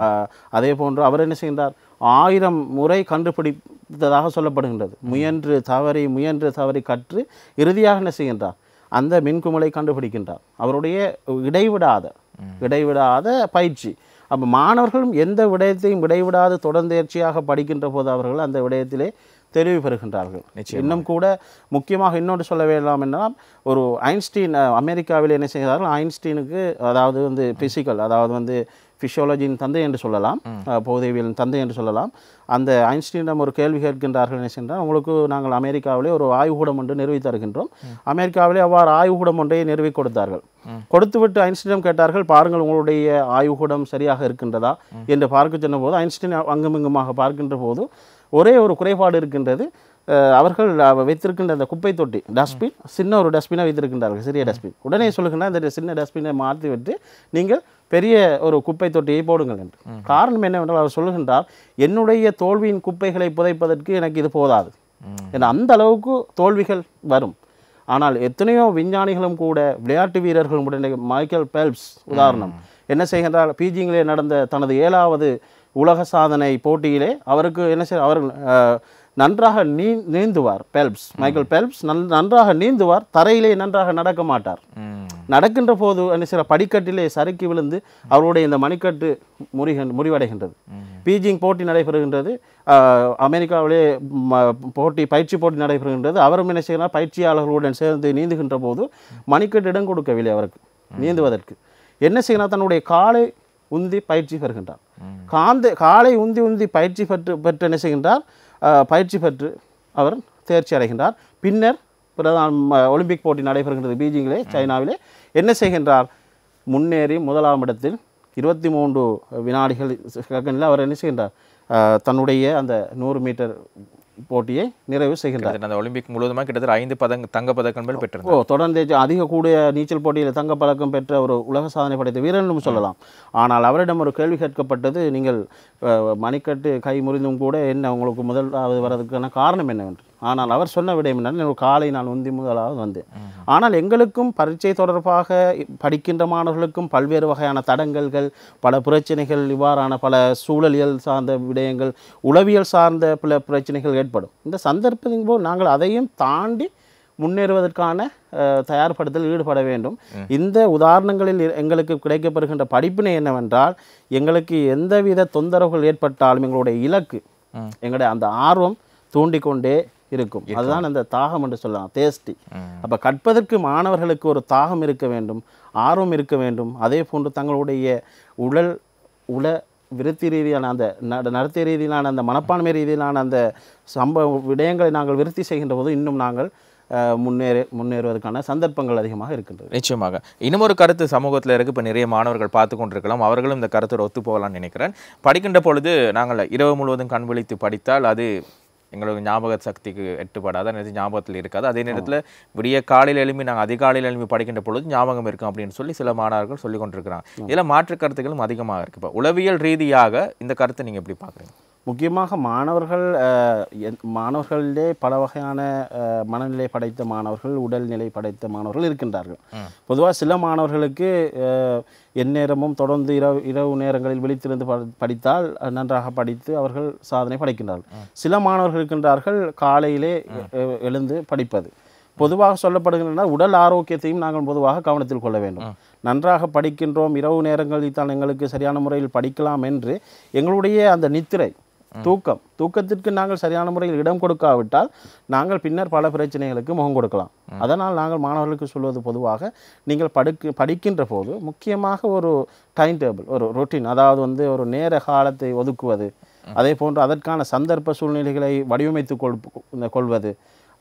அதே போன்று அவர் என்ன செய்கின்றார், ஆயிரம் முறை கண்டுபிடித்ததாக சொல்லப்படுகின்றது. முயன்று தவறி முயன்று தவறி கற்று இறுதியாக என்ன செய்கின்றார், அந்த மின்குமலை கண்டுபிடிக்கின்றார். அவருடைய இடைவிடாத இடைவிடாத பயிற்சி. அப்போ மாணவர்களும் எந்த விடயத்தையும் இடைவிடாது தொடர்ந்தேர்ச்சியாக படிக்கின்ற போது அவர்கள் அந்த விடயத்திலே தெளிவு பெறுகின்றார்கள். இன்னும் கூட முக்கியமாக இன்னொன்று சொல்ல வேண்டாம் என்றால், ஒரு ஐன்ஸ்டீன் அமெரிக்காவில் என்ன செய்கிறார்கள், ஐன்ஸ்டீனுக்கு அதாவது வந்து பிசிக்கல் அதாவது வந்து ஃபிசியாலஜியின் தந்தை என்று சொல்லலாம், பௌதியவியலின் தந்தை என்று சொல்லலாம். அந்த ஐன்ஸ்டீனிடம் ஒரு கேள்வி கேட்கின்றார்கள், என்ன சென்றால், உங்களுக்கு நாங்கள் அமெரிக்காவிலே ஒரு ஆய்வுக்கூடம் ஒன்று நிறுவி தருகின்றோம். அமெரிக்காவிலே அவ்வாறு ஆய்வுக்கூடம் ஒன்றை நிறுவி கொடுத்தார்கள். கொடுத்துவிட்டு ஐன்ஸ்டீனிடம் கேட்டார்கள், பாருங்கள் உங்களுடைய ஆய்வுக்கூடம் சரியாக இருக்கின்றதா என்று பார்க்க சொன்ன போது ஐன்ஸ்டீன் அங்குமிங்குமாக பார்க்கின்ற போது ஒரே ஒரு குறைபாடு இருக்கின்றது. அவர்கள் வைத்திருக்கின்ற அந்த குப்பை தொட்டி டஸ்ட்பின் சின்ன ஒரு டஸ்ட்பினை வைத்திருக்கின்றார்கள், சிறிய டஸ்ட்பின். உடனே சொல்லுகின்ற இந்த சின்ன டஸ்ட்பினை மாற்றி விட்டு நீங்கள் பெரிய ஒரு குப்பை தொட்டியை போடுங்கள் என்று. காரணம் என்னவென்றால் அவர் சொல்லுகின்றார், என்னுடைய தோல்வியின் குப்பைகளை புதைப்பதற்கு எனக்கு இது போதாது. ஏன்னா அந்த அளவுக்கு தோல்விகள் வரும். ஆனால் எத்தனையோ விஞ்ஞானிகளும் கூட, விளையாட்டு வீரர்களும் கூட, மைக்கேல் பெல்ப்ஸ் உதாரணம் என்ன செய்கின்றார், பீஜிங்கிலே நடந்த தனது ஏழாவது உலக சாதனை போட்டியிலே அவருக்கு என்ன செய்ய அவர் நன்றாக நீ நீந்துவார் பெல்ப்ஸ் மைக்கேல் பெல்ப்ஸ் நன் நன்றாக நீந்துவார், தரையிலே நன்றாக நடக்க மாட்டார். நடக்கின்ற போது என்ன சில படிக்கட்டிலே சறுக்கி விழுந்து அவருடைய இந்த மணிக்கட்டு முறிக முறிவடைகின்றது. பீஜிங் போட்டி நடைபெறுகின்றது, அமெரிக்காவிலே போட்டி பயிற்சி போட்டி நடைபெறுகின்றது. அவரும் என்ன செய்கிறார், பயிற்சியாளர்களுடன் சேர்ந்து நீந்துகின்ற போது மணிக்கட்டு இடம் கொடுக்கவில்லை அவருக்கு நீந்துவதற்கு. என்ன செய்கிறார், தன்னுடைய காலை உந்தி பயிற்சி பெறுகின்றார். காந்த காலை உந்தி உந்தி பயிற்சி பெற்று பெற்று என்ன செய்கின்றார், பயிற்சி பெற்று அவர் தேர்ச்சி அடைகின்றார். பின்னர் பிரதான ஒலிம்பிக் போட்டி நடைபெறுகின்றது பீஜிங்கிலே, சைனாவிலே. என்ன செய்கின்றார், முன்னேறி முதலாம் இடத்தில் இருபத்தி மூன்று வினாடிகள் செகண்டில் அவர் என்ன செய்கின்றார், தன்னுடைய அந்த நூறு மீட்டர் போட்டியை நிறைவு செய்கின்றார். அந்த ஒலிம்பிக் முழுவதுமாக கிட்டத்தட்ட ஐந்து பதங்க தங்க பதக்கங்கள் பெற்றார். ஓ தொடர்ந்து அதிக கூடிய நீச்சல் போட்டியில் தங்க பதக்கம் பெற்ற ஒரு உலக சாதனை படைத்த வீரனும் சொல்லலாம். ஆனால் அவரிடம் ஒரு கேள்வி கேட்கப்பட்டது, நீங்கள் மணிக்கட்டு கை முறிந்தும் கூட என்ன உங்களுக்கு முதலாவது வரதுக்கான காரணம் என்னவென்று. ஆனால் அவர் சொன்ன விடயம் என்னன்னா ஒரு காலை நான் உந்தி முதலாவது வந்தேன். ஆனால் எங்களுக்கும் பரீட்சை தொடர்பாக படிக்கின்ற மாணவர்களுக்கும் பல்வேறு வகையான தடங்கல்கள், பல பிரச்சனைகள், இவ்வாறான பல சூழலியல் சார்ந்த விடயங்கள், உளவியல் சார்ந்த பல பிரச்சனைகள் ஏற்படும். இந்த சந்தர்ப்பத்தின் போது நாங்கள் அதையும் தாண்டி முன்னேறுவதற்கான தயார்படுத்தல் ஈடுபட வேண்டும். இந்த உதாரணங்களில் எங்களுக்கு கிடைக்கப்பெறுகின்ற படிப்பினை என்னவென்றால், எங்களுக்கு எந்தவித தொந்தரவுகள் ஏற்பட்டாலும் எங்களுடைய இலக்கு, எங்களுடைய அந்த ஆர்வம் தூண்டிக்கொண்டே இருக்கும். அதுதான் அந்த தாகம் என்று சொல்லலாம், தேஸ்டி. அப்போ கற்பதற்கு மாணவர்களுக்கு ஒரு தாகம் இருக்க வேண்டும், ஆர்வம் இருக்க வேண்டும். அதே போன்று தங்களுடைய உடல் உள விருத்தி ரீதியான அந்த நடத்தை ரீதியிலான அந்த மனப்பான்மை ரீதியிலான அந்த சம்பவ விடயங்களை நாங்கள் விருத்தி செய்கின்ற போது இன்னும் நாங்கள் முன்னேற முன்னேறுவதற்கான சந்தர்ப்பங்கள் அதிகமாக இருக்கின்றது. நிச்சயமாக. இன்னும் ஒரு கருத்து சமூகத்தில் இருக்குது. இப்போ நிறைய மாணவர்கள் பார்த்து கொண்டிருக்கலாம், அவர்களும் இந்த கருத்தோடு ஒத்து போகலான்னு நினைக்கிறேன். படிக்கின்ற பொழுது நாங்கள் இரவு முழுவதும் கண் விழித்து படித்தால் அது எங்களுக்கு ஞாபக சக்திக்கு எட்டுப்படாது, அது ஞாபகத்தில் இருக்காது. அதே நேரத்தில் விடிய காலையில் எழுப்பி நாங்கள் அதிகாலையில் எழுப்பி படிக்கின்ற பொழுது ஞாபகம் இருக்கும் அப்படின்னு சொல்லி சில மாணவர்கள் சொல்லி கொண்டிருக்கிறாங்க. இதில் மாற்று கருத்துக்களும் அதிகமாக இருக்குது. இப்போ உளவியல் ரீதியாக இந்த கருத்தை நீங்கள் எப்படி பார்க்குறீங்க? முக்கியமாக மாணவர்கள் மாணவர்களிலே பல வகையான மனநிலை படைத்த மாணவர்கள், உடல்நிலை படைத்த மாணவர்கள் இருக்கின்றார்கள். பொதுவாக சில மாணவர்களுக்கு எந்நேரமும் தொடர்ந்து இரவு இரவு நேரங்களில் விழித்திருந்து படித்தால் நன்றாக படித்து அவர்கள் சாதனை படைக்கின்றார்கள். சில மாணவர்கள் இருக்கின்றார்கள் காலையிலே எழுந்து படிப்பது. பொதுவாக சொல்லப்படுகின்றன உடல் ஆரோக்கியத்தையும் நாங்கள் பொதுவாக கவனத்தில் கொள்ள வேண்டும். நன்றாக படிக்கின்றோம், இரவு நேரங்களில் தான் எங்களுக்கு சரியான முறையில் படிக்கலாம் என்று எங்களுடைய அந்த நித்திரை தூக்கம் தூக்கத்திற்கு நாங்கள் சரியான முறையில் இடம் கொடுக்காவிட்டால் நாங்கள் பின்னர் பல பிரச்சனைகளுக்கு முகம் கொடுக்கலாம். அதனால் நாங்கள் மாணவர்களுக்கு சொல்வது பொதுவாக நீங்கள் படுக்க படிக்கின்ற போது முக்கியமாக ஒரு டைம் டேபிள், ஒரு ரொட்டீன், அதாவது வந்து ஒரு நேர காலத்தை ஒதுக்குவது, அதே போன்று அதற்கான சந்தர்ப்ப சூழ்நிலைகளை வடிவமைத்து கொள் கொள்வது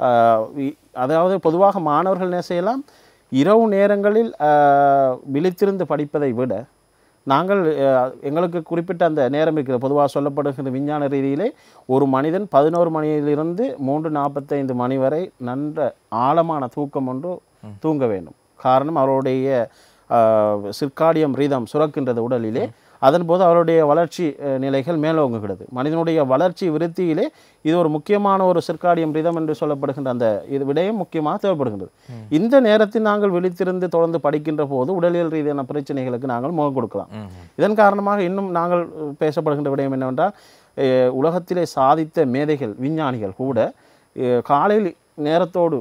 அதாவது பொதுவாக மாணவர்கள் என்ன செய்யலாம், இரவு நேரங்களில் விழித்திருந்து படிப்பதை விட நாங்கள் எங்களுக்கு குறிப்பிட்ட அந்த நேரம் இருக்கிறது. பொதுவாக சொல்லப்படுகின்ற விஞ்ஞான ரீதியிலே ஒரு மனிதன் பதினோரு மணியிலிருந்து மூன்று நாற்பத்தைந்து மணி வரை நன்ற ஆழமான தூக்கம் ஒன்று தூங்க வேண்டும். காரணம் அவருடைய சிர்காடியம் ரீதம் சுரக்கின்றது உடலிலே. அதன் போது அவருடைய வளர்ச்சி நிலைகள் மேலோங்குகிறது. மனிதனுடைய வளர்ச்சி விருத்தியிலே இது ஒரு முக்கியமான ஒரு சிர்காடியம் ரிதம் என்று சொல்லப்படுகின்ற அந்த இது விடயம் முக்கியமாக தேவைப்படுகின்றது. இந்த நேரத்தில் நாங்கள் விழித்திருந்து தொடர்ந்து படிக்கின்ற போது உடலியல் ரீதியான பிரச்சனைகளுக்கு நாங்கள் முகம் கொடுக்கலாம். இதன் காரணமாக இன்னும் நாங்கள் பேசப்படுகின்ற விடயம் என்னவென்றால், உலகத்திலே சாதித்த மேதைகள், விஞ்ஞானிகள் கூட காலையில் நேரத்தோடு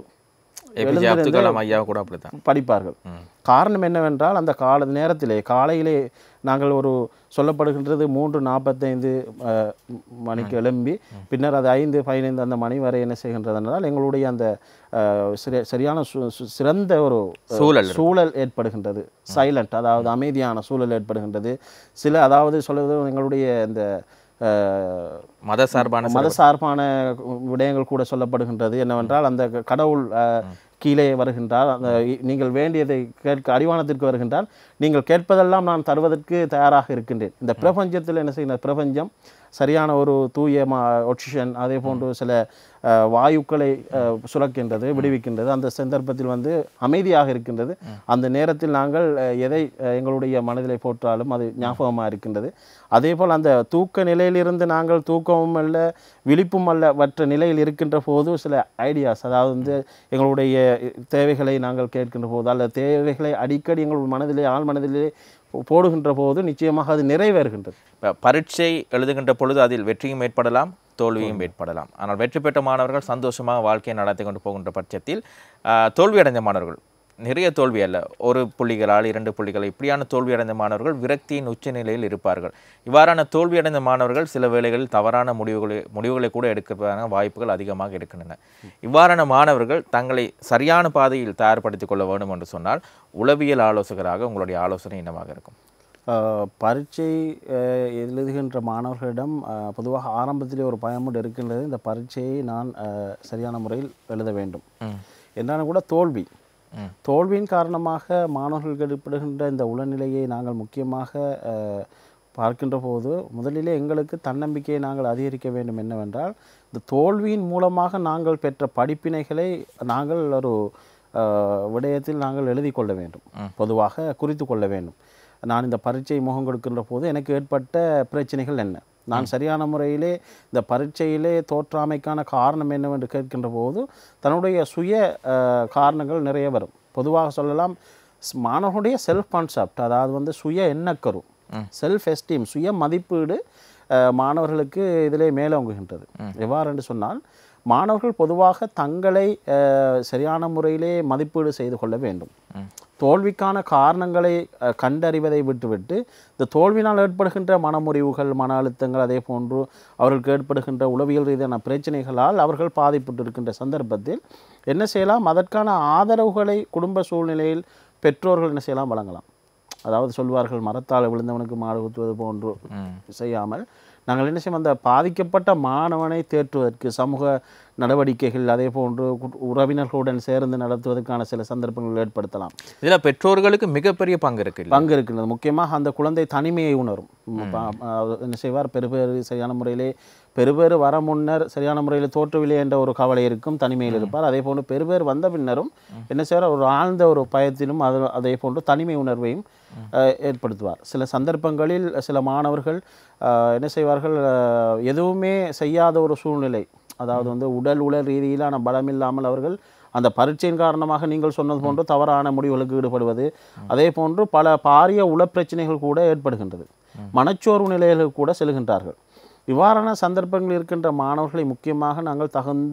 படிப்பார்கள். காரணம் என்னவென்றால், அந்த கால நேரத்திலே காலையிலே நாங்கள் ஒரு சொல்லப்படுகின்றது மூன்று நாற்பத்தைந்து மணிக்கு எழும்பி பின்னர் அது ஐந்து பதினைந்து அந்த மணி வரை என்ன செய்கின்றதென்றால் எங்களுடைய அந்த சரியான சிறந்த ஒரு சூழல் சூழல் ஏற்படுகின்றது. சைலண்ட், அதாவது அமைதியான சூழல் ஏற்படுகின்றது. சில அதாவது சொல்வது எங்களுடைய இந்த மத சார்பான மத சார்பான விடயங்கள் கூட சொல்லப்படுகின்றது. என்னவென்றால், அந்த கடவுள் கீழே வருகின்றார், அந்த நீங்கள் வேண்டியதை கேட்க அடிவானத்திற்கு வருகின்றால் நீங்கள் கேட்பதெல்லாம் நான் தருவதற்கு தயாராக இருக்கின்றேன். இந்த பிரபஞ்சத்தில் என்ன செய்கிற பிரபஞ்சம் சரியான ஒரு தூய மா ஆக்சிஜன் அதே போன்று சில வாயுக்களை சுரக்கின்றது, விடுவிக்கின்றது. அந்த சந்தர்ப்பத்தில் வந்து அமைதியாக இருக்கின்றது. அந்த நேரத்தில் நாங்கள் எதை எங்களுடைய மனதிலே போட்டாலும் அது ஞாபகமாக இருக்கின்றது. அதே போல் அந்த தூக்க நிலையிலிருந்து நாங்கள் தூக்கமும் அல்ல விழிப்பும் அல்ல வற்ற நிலையில் இருக்கின்ற போது சில ஐடியாஸ், அதாவது வந்து எங்களுடைய தேவைகளை நாங்கள் கேட்கின்ற போது அல்லது தேவைகளை அடிக்கடி எங்கள் மனதிலே ஆழ் மனதிலே போடுகின்ற போது நிச்சயமாக அது நிறைவேறுகின்றது. பரீட்சை எழுதுகின்ற பொழுது அதில் வெற்றியும் ஏற்படலாம், தோல்வியும் ஏற்படலாம். ஆனால் வெற்றி பெற்ற மாணவர்கள் சந்தோஷமாக வாழ்க்கையை நடத்தி கொண்டு போகின்ற பட்சத்தில் தோல்வியடைந்த மாணவர்கள், நிறைய தோல்வி அல்ல, ஒரு புள்ளிகளால் இரண்டு புள்ளிகள் இப்படியான தோல்வியடைந்த மாணவர்கள் விரக்தியின் உச்ச நிலையில் இருப்பார்கள். இவ்வாறான தோல்வியடைந்த மாணவர்கள் சில வேளைகளில் தவறான முடிவுகளை முடிவுகளை கூட எடுக்கிறதான வாய்ப்புகள் அதிகமாக இருக்கின்றன. இவ்வாறான மாணவர்கள் தங்களை சரியான பாதையில் தயார்படுத்திக் கொள்ள வேண்டும் என்று சொன்னால் உளவியல் ஆலோசகராக உங்களுடைய ஆலோசனை என்னவாக இருக்கும்? பரீட்சை எழுதுகின்ற மாணவர்களிடம் பொதுவாக ஆரம்பத்திலே ஒரு பயமுண்டு இருக்கின்றது. இந்த பரீட்சையை நான் சரியான முறையில் எழுத வேண்டும் என்றாலும் கூட தோல்வி தோல்வியின் காரணமாக மாணவர்கள் ஏற்படுகின்ற இந்த உளநிலையை நாங்கள் முக்கியமாக பார்க்கின்ற போது முதலிலே எங்களுக்கு தன்னம்பிக்கையை நாங்கள் அதிகரிக்க வேண்டும். என்னவென்றால், இந்த தோல்வியின் மூலமாக நாங்கள் பெற்ற படிப்பினைகளை நாங்கள் ஒரு விடயத்தில் நாங்கள் எழுதி கொள்ள வேண்டும், பொதுவாக குறித்து கொள்ள வேண்டும். நான் இந்த பரீட்சை முகம் கொடுக்கின்ற போது எனக்கு ஏற்பட்ட பிரச்சனைகள் என்ன, நான் சரியான முறையிலே இந்த பரீட்சையிலே தோற்றாமைக்கான காரணம் என்னவென்று கேட்கின்ற போது தன்னுடைய சுய காரணங்கள் நிறைய வரும். பொதுவாக சொல்லலாம் மாணவர்களுடைய செல்ஃப் கான்செப்ட், அதாவது வந்து சுய எண்ணக்கரு, செல்ஃப் எஸ்டீம், சுய மதிப்பீடு மாணவர்களுக்கு இதிலே மேலோங்குகின்றது. எவ்வாறு என்று சொன்னால் மாணவர்கள் பொதுவாக தங்களை சரியான முறையிலே மதிப்பீடு செய்து கொள்ள வேண்டும். தோல்விக்கான காரணங்களை கண்டறிவதை விட்டுவிட்டு இந்த தோல்வினால் ஏற்படுகின்ற மனமுறிவுகள், மன அழுத்தங்கள், அதே போன்று அவர்களுக்கு ஏற்படுகின்ற உளவியல் ரீதியான பிரச்சனைகளால் அவர்கள் பாதிப்பட்டு இருக்கின்ற சந்தர்ப்பத்தில் என்ன செய்யலாம், அதற்கான ஆதரவுகளை குடும்ப சூழ்நிலையில் பெற்றோர்கள் என்ன செய்யலாம், வழங்கலாம். அதாவது சொல்வார்கள் மரத்தால் விழுந்தவனுக்கு மாடு குத்துவது போன்று செய்யாமல் நாங்கள் என்ன செய்வோம், அந்த பாதிக்கப்பட்ட மாணவனை தேற்றுவதற்கு சமூக நடவடிக்கைகள், அதே போன்று உறவினர்களுடன் சேர்ந்து நடத்துவதற்கான சில சந்தர்ப்பங்கள் ஏற்படுத்தலாம். இதில் பெற்றோர்களுக்கு மிகப்பெரிய பங்கு இருக்கு பங்கு இருக்கின்றது. முக்கியமாக அந்த குழந்தை தனிமையை உணரும். என்ன செய்வார், பெருபேறு சரியான முறையிலே பெருபேறு வர முன்னர் சரியான முறையில் தோற்றவில்லை என்ற ஒரு கவலை இருக்கும், தனிமையில் இருப்பார். அதே போன்று பெருபேறு வந்த பின்னரும் என்ன செய்வார், ஒரு ஆழ்ந்த ஒரு பயத்திலும் அது அதே போன்று தனிமை உணர்வையும் ஏற்படுத்துவார். சில சந்தர்ப்பங்களில் சில மாணவர்கள் என்ன செய்வார்கள், எதுவுமே செய்யாத ஒரு சூழ்நிலை, அதாவது வந்து உடல் உடல் ரீதியிலான பலம் இல்லாமல் அவர்கள் அந்த பரீட்சையின் காரணமாக நீங்கள் சொன்னது போன்று தவறான முடிவுகளுக்கு ஈடுபடுவது, அதே போன்று பல பாரிய உளப்பிரச்சனைகள் கூட ஏற்படுகின்றது, மனச்சோர்வு நிலைகளுக்கு கூட செல்கின்றார்கள். இவ்வாறான சந்தர்ப்பங்கள் இருக்கின்ற மாணவர்களை முக்கியமாக நாங்கள் தகுந்த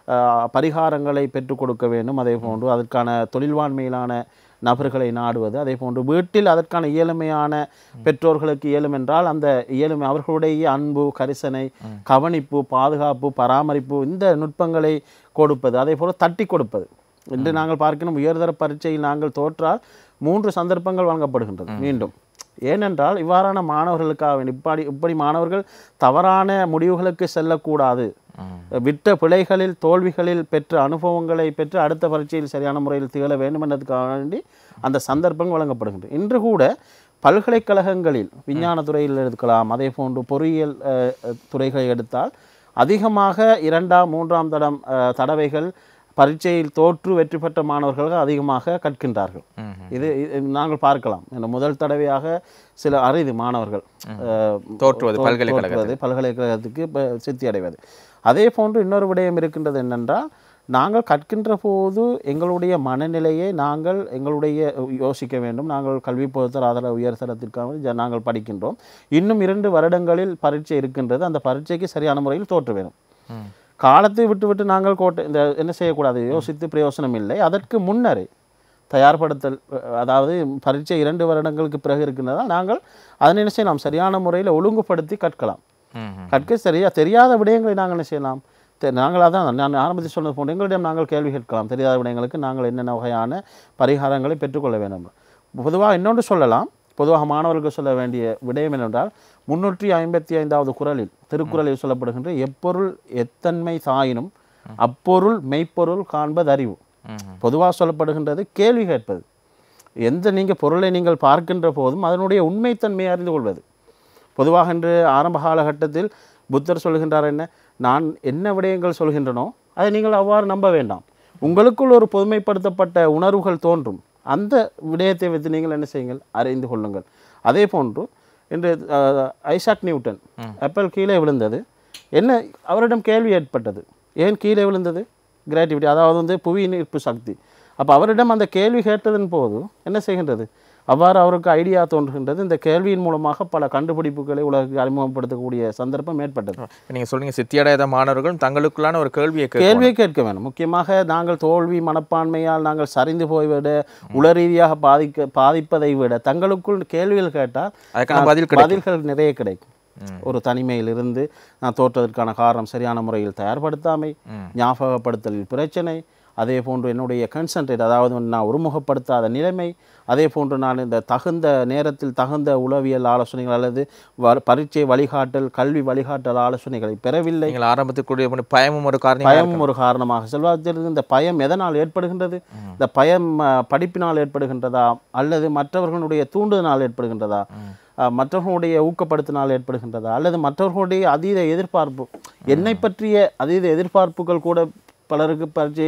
பரிகாரங்களை பெற்றுக் கொடுக்க வேண்டும். அதே போன்று அதற்கான தொழில்வாண்மையிலான நபர்களை நாடுவது, அதே போன்று வீட்டில் அதற்கான இயலுமையான பெற்றோர்களுக்கு இயலும் என்றால் அந்த இயலுமை அவர்களுடைய அன்பு, கரிசனை, கவனிப்பு, பாதுகாப்பு, பராமரிப்பு, இந்த நுட்பங்களை கொடுப்பது, அதே போல் தட்டி கொடுப்பது. இன்று நாங்கள் பார்க்கணும், உயர்தர பரீட்சையில் நாங்கள் தோற்றால் மூன்று சந்தர்ப்பங்கள் வழங்கப்படுகின்றது மீண்டும். ஏனென்றால் இவ்வாறான மாணவர்களுக்காக இப்படி இப்படி மாணவர்கள் தவறான முடிவுகளுக்கு செல்லக்கூடாது, விட்ட பிழைகளில் தோல்விகளில் பெற்ற அனுபவங்களை பெற்று அடுத்த பரீட்சையில் சரியான முறையில் திகழ வேண்டும் என்பதற்காக வேண்டி அந்த சந்தர்ப்பங்கள் வழங்கப்படுகின்றன. இன்று கூட பல்கலைக்கழகங்களில் விஞ்ஞான துறையில் எடுக்கலாம், அதே போன்று பொறியியல் துறைகளை எடுத்தால் அதிகமாக இரண்டாம் மூன்றாம் தடம் தடவைகள் பரீட்சையில் தோற்று வெற்றி பெற்ற மாணவர்கள் அதிகமாக கற்கின்றார்கள். இது நாங்கள் பார்க்கலாம். முதல் தடவையாக சில அரிது மாணவர்கள் தோற்றுவது பல்கலைக்கழகத்துக்கு பல்கலைக்கழகத்துக்கு சித்தி அடைவது. அதே போன்று இன்னொரு விடயம் இருக்கின்றது என்னென்றால், நாங்கள் கற்கின்ற போது எங்களுடைய மனநிலையை நாங்கள் எங்களுடைய யோசிக்க வேண்டும். நாங்கள் கல்வி பொறுத்தர உயர் தரத்திற்காக நாங்கள் படிக்கின்றோம், இன்னும் இரண்டு வருடங்களில் பரீட்சை இருக்கின்றது, அந்த பரீட்சைக்கு சரியான முறையில் தோற்ற வேண்டும். காலத்தை விட்டு விட்டு நாங்கள் கோட்டை இந்த என்ன செய்யக்கூடாது, யோசித்து பிரயோசனம் இல்லை. அதற்கு முன்னரே தயார்படுத்தல், அதாவது பரீட்சை இரண்டு வருடங்களுக்கு பிறகு இருக்கின்றதால் நாங்கள் அதனை என்ன செய்யலாம், சரியான முறையில் ஒழுங்குபடுத்தி கற்கலாம். கற்க சரியா தெரியாத விடயங்களை நாங்கள் என்ன செய்யலாம், நாங்கள் அதான் நான் ஆரம்பத்தில் சொன்னது போன்ற எங்களிடம் நாங்கள் கேள்வி கேட்கலாம். தெரியாத விடயங்களுக்கு நாங்கள் என்னென்ன வகையான பரிகாரங்களை பெற்றுக்கொள்ள வேண்டும். பொதுவாக இன்னொன்று சொல்லலாம், பொதுவாக மாணவர்களுக்கு சொல்ல வேண்டிய விடயம் என்னென்றால், முன்னூற்றி ஐம்பத்தி ஐந்தாவது குறளில் திருக்குறளில் சொல்லப்படுகின்ற எப்பொருள் எத்தன்மை தாயினும் அப்பொருள் மெய்ப்பொருள் காண்பது அறிவு. பொதுவாக சொல்லப்படுகின்றது கேள்வி கேட்பது. எந்த நீங்கள் பொருளை நீங்கள் பார்க்கின்ற போதும் அதனுடைய உண்மைத்தன்மையை அறிந்து கொள்வது. பொதுவாக இன்று ஆரம்ப காலகட்டத்தில் புத்தர் சொல்கின்றார் என்ன, நான் என்ன விடயங்கள் சொல்கின்றனோ அதை நீங்கள் அவ்வாறு நம்ப வேண்டாம், உங்களுக்குள் ஒரு பொதுமைப்படுத்தப்பட்ட உணர்வுகள் தோன்றும், அந்த விடயத்தை வைத்து நீங்கள் என்ன செய்யுங்கள், அறிந்து கொள்ளுங்கள். அதே போன்று இன்று ஐசாக் நியூட்டன் ஆப்பிள் கீழே விழுந்தது, என்ன அவரிடம் கேள்வி ஏற்பட்டது, ஏன் கீழே விழுந்தது, கிராவிட்டி, அதாவது வந்து புவியின் ஈர்ப்பு சக்தி. அப்போ அவரிடம் அந்த கேள்வி கேட்டதன் போது என்ன செய்கின்றது, அவ்வாறு அவருக்கு ஐடியா தோன்றுகின்றது. இந்த கேள்வியின் மூலமாக பல கண்டுபிடிப்புகளை உலகுக்கு அறிமுகப்படுத்தக்கூடிய சந்தர்ப்பம் ஏற்பட்டது. நீங்கள் சொல்றீங்க சித்தியடையாத மாணவர்கள் தங்களுக்குள்ளான ஒரு கேள்வியை கேள்வியை கேட்க வேண்டும். முக்கியமாக நாங்கள் தோல்வி மனப்பான்மையால் நாங்கள் சரிந்து போய்விட உள ரீதியாக பாதிக்க பாதிப்பதை விட தங்களுக்குள் கேள்விகள் கேட்டால் பதில்கள் நிறைய கிடைக்கும். ஒரு தனிமையிலிருந்து நான் தோற்றதற்கான காரணம் சரியான முறையில் தயார்படுத்தாமை, ஞாபகப்படுத்தலில் பிரச்சனை, அதே போன்று என்னுடைய கன்சன்ட்ரேட், அதாவது நான் ஒருமுகப்படுத்தாத நிலைமை, அதே போன்று நான் இந்த தகுந்த நேரத்தில் தகுந்த உளவியல் ஆலோசனைகள் அல்லது பரீட்சை வழிகாட்டல், கல்வி வழிகாட்டல் ஆலோசனைகளை பெறவில்லை. ஆரம்பத்துக்குரிய பயமும் ஒரு காரணம் பயமும் ஒரு காரணமாக செல்வாத்திலிருந்து இந்த பயம் எதனால் ஏற்படுகின்றது, இந்த பயம் படிப்பினால் ஏற்படுகின்றதா அல்லது மற்றவர்களுடைய தூண்டுதனால் ஏற்படுகின்றதா, மற்றவர்களுடைய ஊக்கப்படுத்தினால் ஏற்படுகின்றதா அல்லது மற்றவர்களுடைய அதீத எதிர்பார்ப்பு, என்னை பற்றிய அதீத எதிர்பார்ப்புகள் கூட பலருக்கு பரீட்சையில்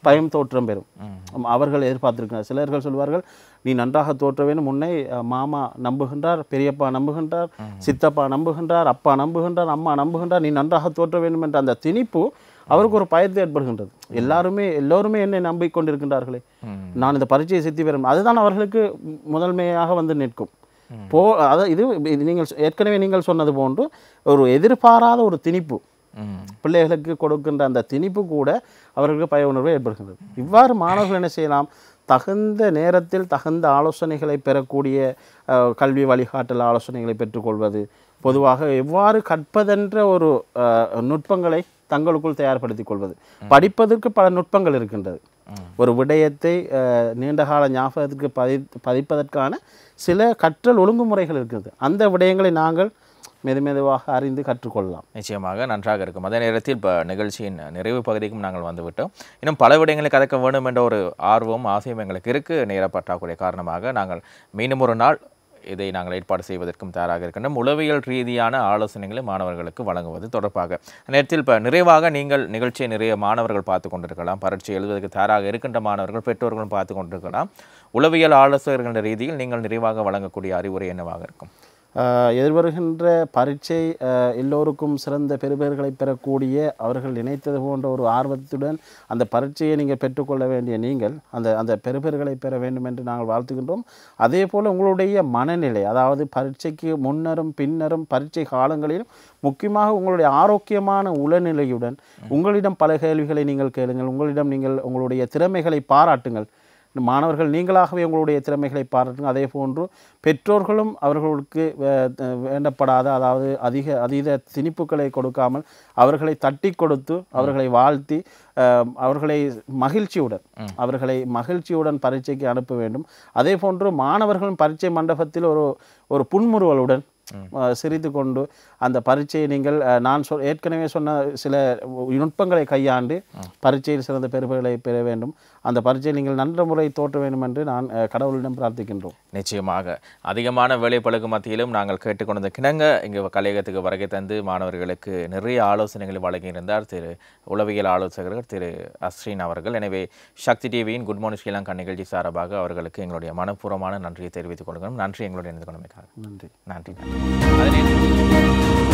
பயம் தோற்றம் பெறும் அவர்கள் எதிர்பார்த்திருக்கிறார். சிலர்கள் சொல்வார்கள் நீ நன்றாக தோற்ற வேண்டும், முன்னை மாமா நம்புகின்றார், பெரியப்பா நம்புகின்றார், சித்தப்பா நம்புகின்றார், அப்பா நம்புகின்றார், அம்மா நம்புகின்றார், நீ நன்றாக தோற்ற வேண்டும் என்ற அந்த திணிப்பு அவருக்கு ஒரு பயத்தை ஏற்படுகின்றது. எல்லாருமே எல்லோருமே என்னை நம்பிக்கொண்டிருக்கின்றார்களே, நான் இந்த பரீட்சையை சித்தி பெறும், அதுதான் அவர்களுக்கு முதன்மையாக வந்து நிற்கும். போ அதை இது நீங்கள் ஏற்கனவே நீங்கள் சொன்னது போன்று ஒரு எதிர்பாராத ஒரு திணிப்பு பிள்ளைகளுக்கு கொடுக்கின்ற அந்த திணிப்பு கூட அவர்களுக்கு பய உணர்வை ஏற்படுகின்றது. இவ்வாறு மாணவர்கள் என்ன செய்யலாம், தகுந்த நேரத்தில் தகுந்த ஆலோசனைகளை பெறக்கூடிய கல்வி வழிகாட்டல் ஆலோசனைகளை பெற்றுக்கொள்வது, பொதுவாக எவ்வாறு கற்பதென்ற ஒரு நுட்பங்களை தங்களுக்குள் தயார்படுத்திக் கொள்வது. படிப்பதற்கு பல நுட்பங்கள் இருக்கின்றது. ஒரு விடயத்தை நீண்டகால ஞாபகத்துக்கு பதி பதிப்பதற்கான சில கற்றல் ஒழுங்குமுறைகள் இருக்கிறது. அந்த விடயங்களை நாங்கள் மெது மெதுவாக அறிந்து கற்றுக்கொள்ளலாம். நிச்சயமாக நன்றாக இருக்கும். அதே நேரத்தில் இப்போ நிகழ்ச்சியின் நிறைவு பகுதிக்கும் நாங்கள் வந்துவிட்டோம். இன்னும் பல விடயங்களை கதைக்க வேண்டும் என்ற ஒரு ஆர்வம் ஆசையும் எங்களுக்கு இருக்குது. நேர பற்றாக்குறை காரணமாக நாங்கள் மீண்டும் ஒரு நாள் இதை நாங்கள் ஏற்பாடு செய்வதற்கும் தயாராக இருக்கின்றோம். உளவியல் ரீதியான ஆலோசனைகளை மாணவர்களுக்கு வழங்குவது தொடர்பாக நேரத்தில் இப்போ நிறைவாக நீங்கள் நிகழ்ச்சியை நிறைய மாணவர்கள் பார்த்து கொண்டிருக்கலாம், பரீட்சை எழுதுவதற்கு தயாராக இருக்கின்ற மாணவர்கள் பெற்றோர்களும் பார்த்து கொண்டிருக்கலாம். உளவியல் ஆலோசகர்கள் ரீதியில் நீங்கள் நிறைவாக வழங்கக்கூடிய அறிவுரை என்னவாக இருக்கும்? எதிர்வருகின்ற பரீட்சை எல்லோருக்கும் சிறந்த பெறுபேறுகளை பெறக்கூடிய அவர்கள் நினைத்தது போன்ற ஒரு ஆர்வத்துடன் அந்த பரீட்சையை நீங்கள் பெற்றுக்கொள்ள வேண்டிய நீங்கள் அந்த அந்த பெறுபேறுகளை பெற வேண்டும் என்று நாங்கள் வாழ்த்துகின்றோம். அதே போல் உங்களுடைய மனநிலை, அதாவது பரீட்சைக்கு முன்னரும் பின்னரும் பரீட்சை காலங்களிலும் முக்கியமாக உங்களுடைய ஆரோக்கியமான உளநிலையுடன் உங்களிடம் பல கேள்விகளை நீங்கள் கேளுங்கள், உங்களிடம் நீங்கள் உங்களுடைய திறமைகளை பாராட்டுங்கள். மாணவர்கள் நீங்களாகவே உங்களுடைய திறமைகளை பாராட்டுங்கள். அதே போன்று பெற்றோர்களும் அவர்களுக்கு வேண்டப்படாத, அதாவது அதிக அதீத திணிப்புகளை கொடுக்காமல் அவர்களை தட்டி கொடுத்து அவர்களை வாழ்த்தி அவர்களை மகிழ்ச்சியுடன் அவர்களை மகிழ்ச்சியுடன் பரீட்சைக்கு அனுப்ப வேண்டும். அதே போன்று மாணவர்களும் பரீட்சை மண்டபத்தில் ஒரு ஒரு புன்முறுவலுடன் சிரித்து கொண்டு அந்த பரீட்சையை நீங்கள் நான் சொல் ஏற்கனவே சொன்ன சில நுட்பங்களை கையாண்டு பரீட்சையில் சிறந்த பெறுபேறுகளை பெற வேண்டும். அந்த பரீட்சையை நீங்கள் நல்ல முறை தோற்ற வேண்டும் என்று நான் கடவுளிடம் பிரார்த்திக்கின்றோம். நிச்சயமாக அதிகமான வேலைப்பளுக்கு மத்தியிலும் நாங்கள் கேட்டுக்கொண்ட கிணங்க இங்கே கலையகத்துக்கு வருகை தந்து மாணவர்களுக்கு நிறைய ஆலோசனைகளை வழங்கியிருந்தார் திரு உளவியல் ஆலோசகர் திரு அஸ்ரீன் அவர்கள். எனவே சக்தி டிவியின் குட் மார்னிங் ஸ்ரீலங்கா நிகழ்ச்சி சார்பாக அவர்களுக்கு எங்களுடைய மனப்பூர்வமான நன்றியை தெரிவித்துக் கொள்கிறோம். நன்றி எங்களுடைய இணைந்து கொண்டமைக்காக. நன்றி நன்றி. அதனை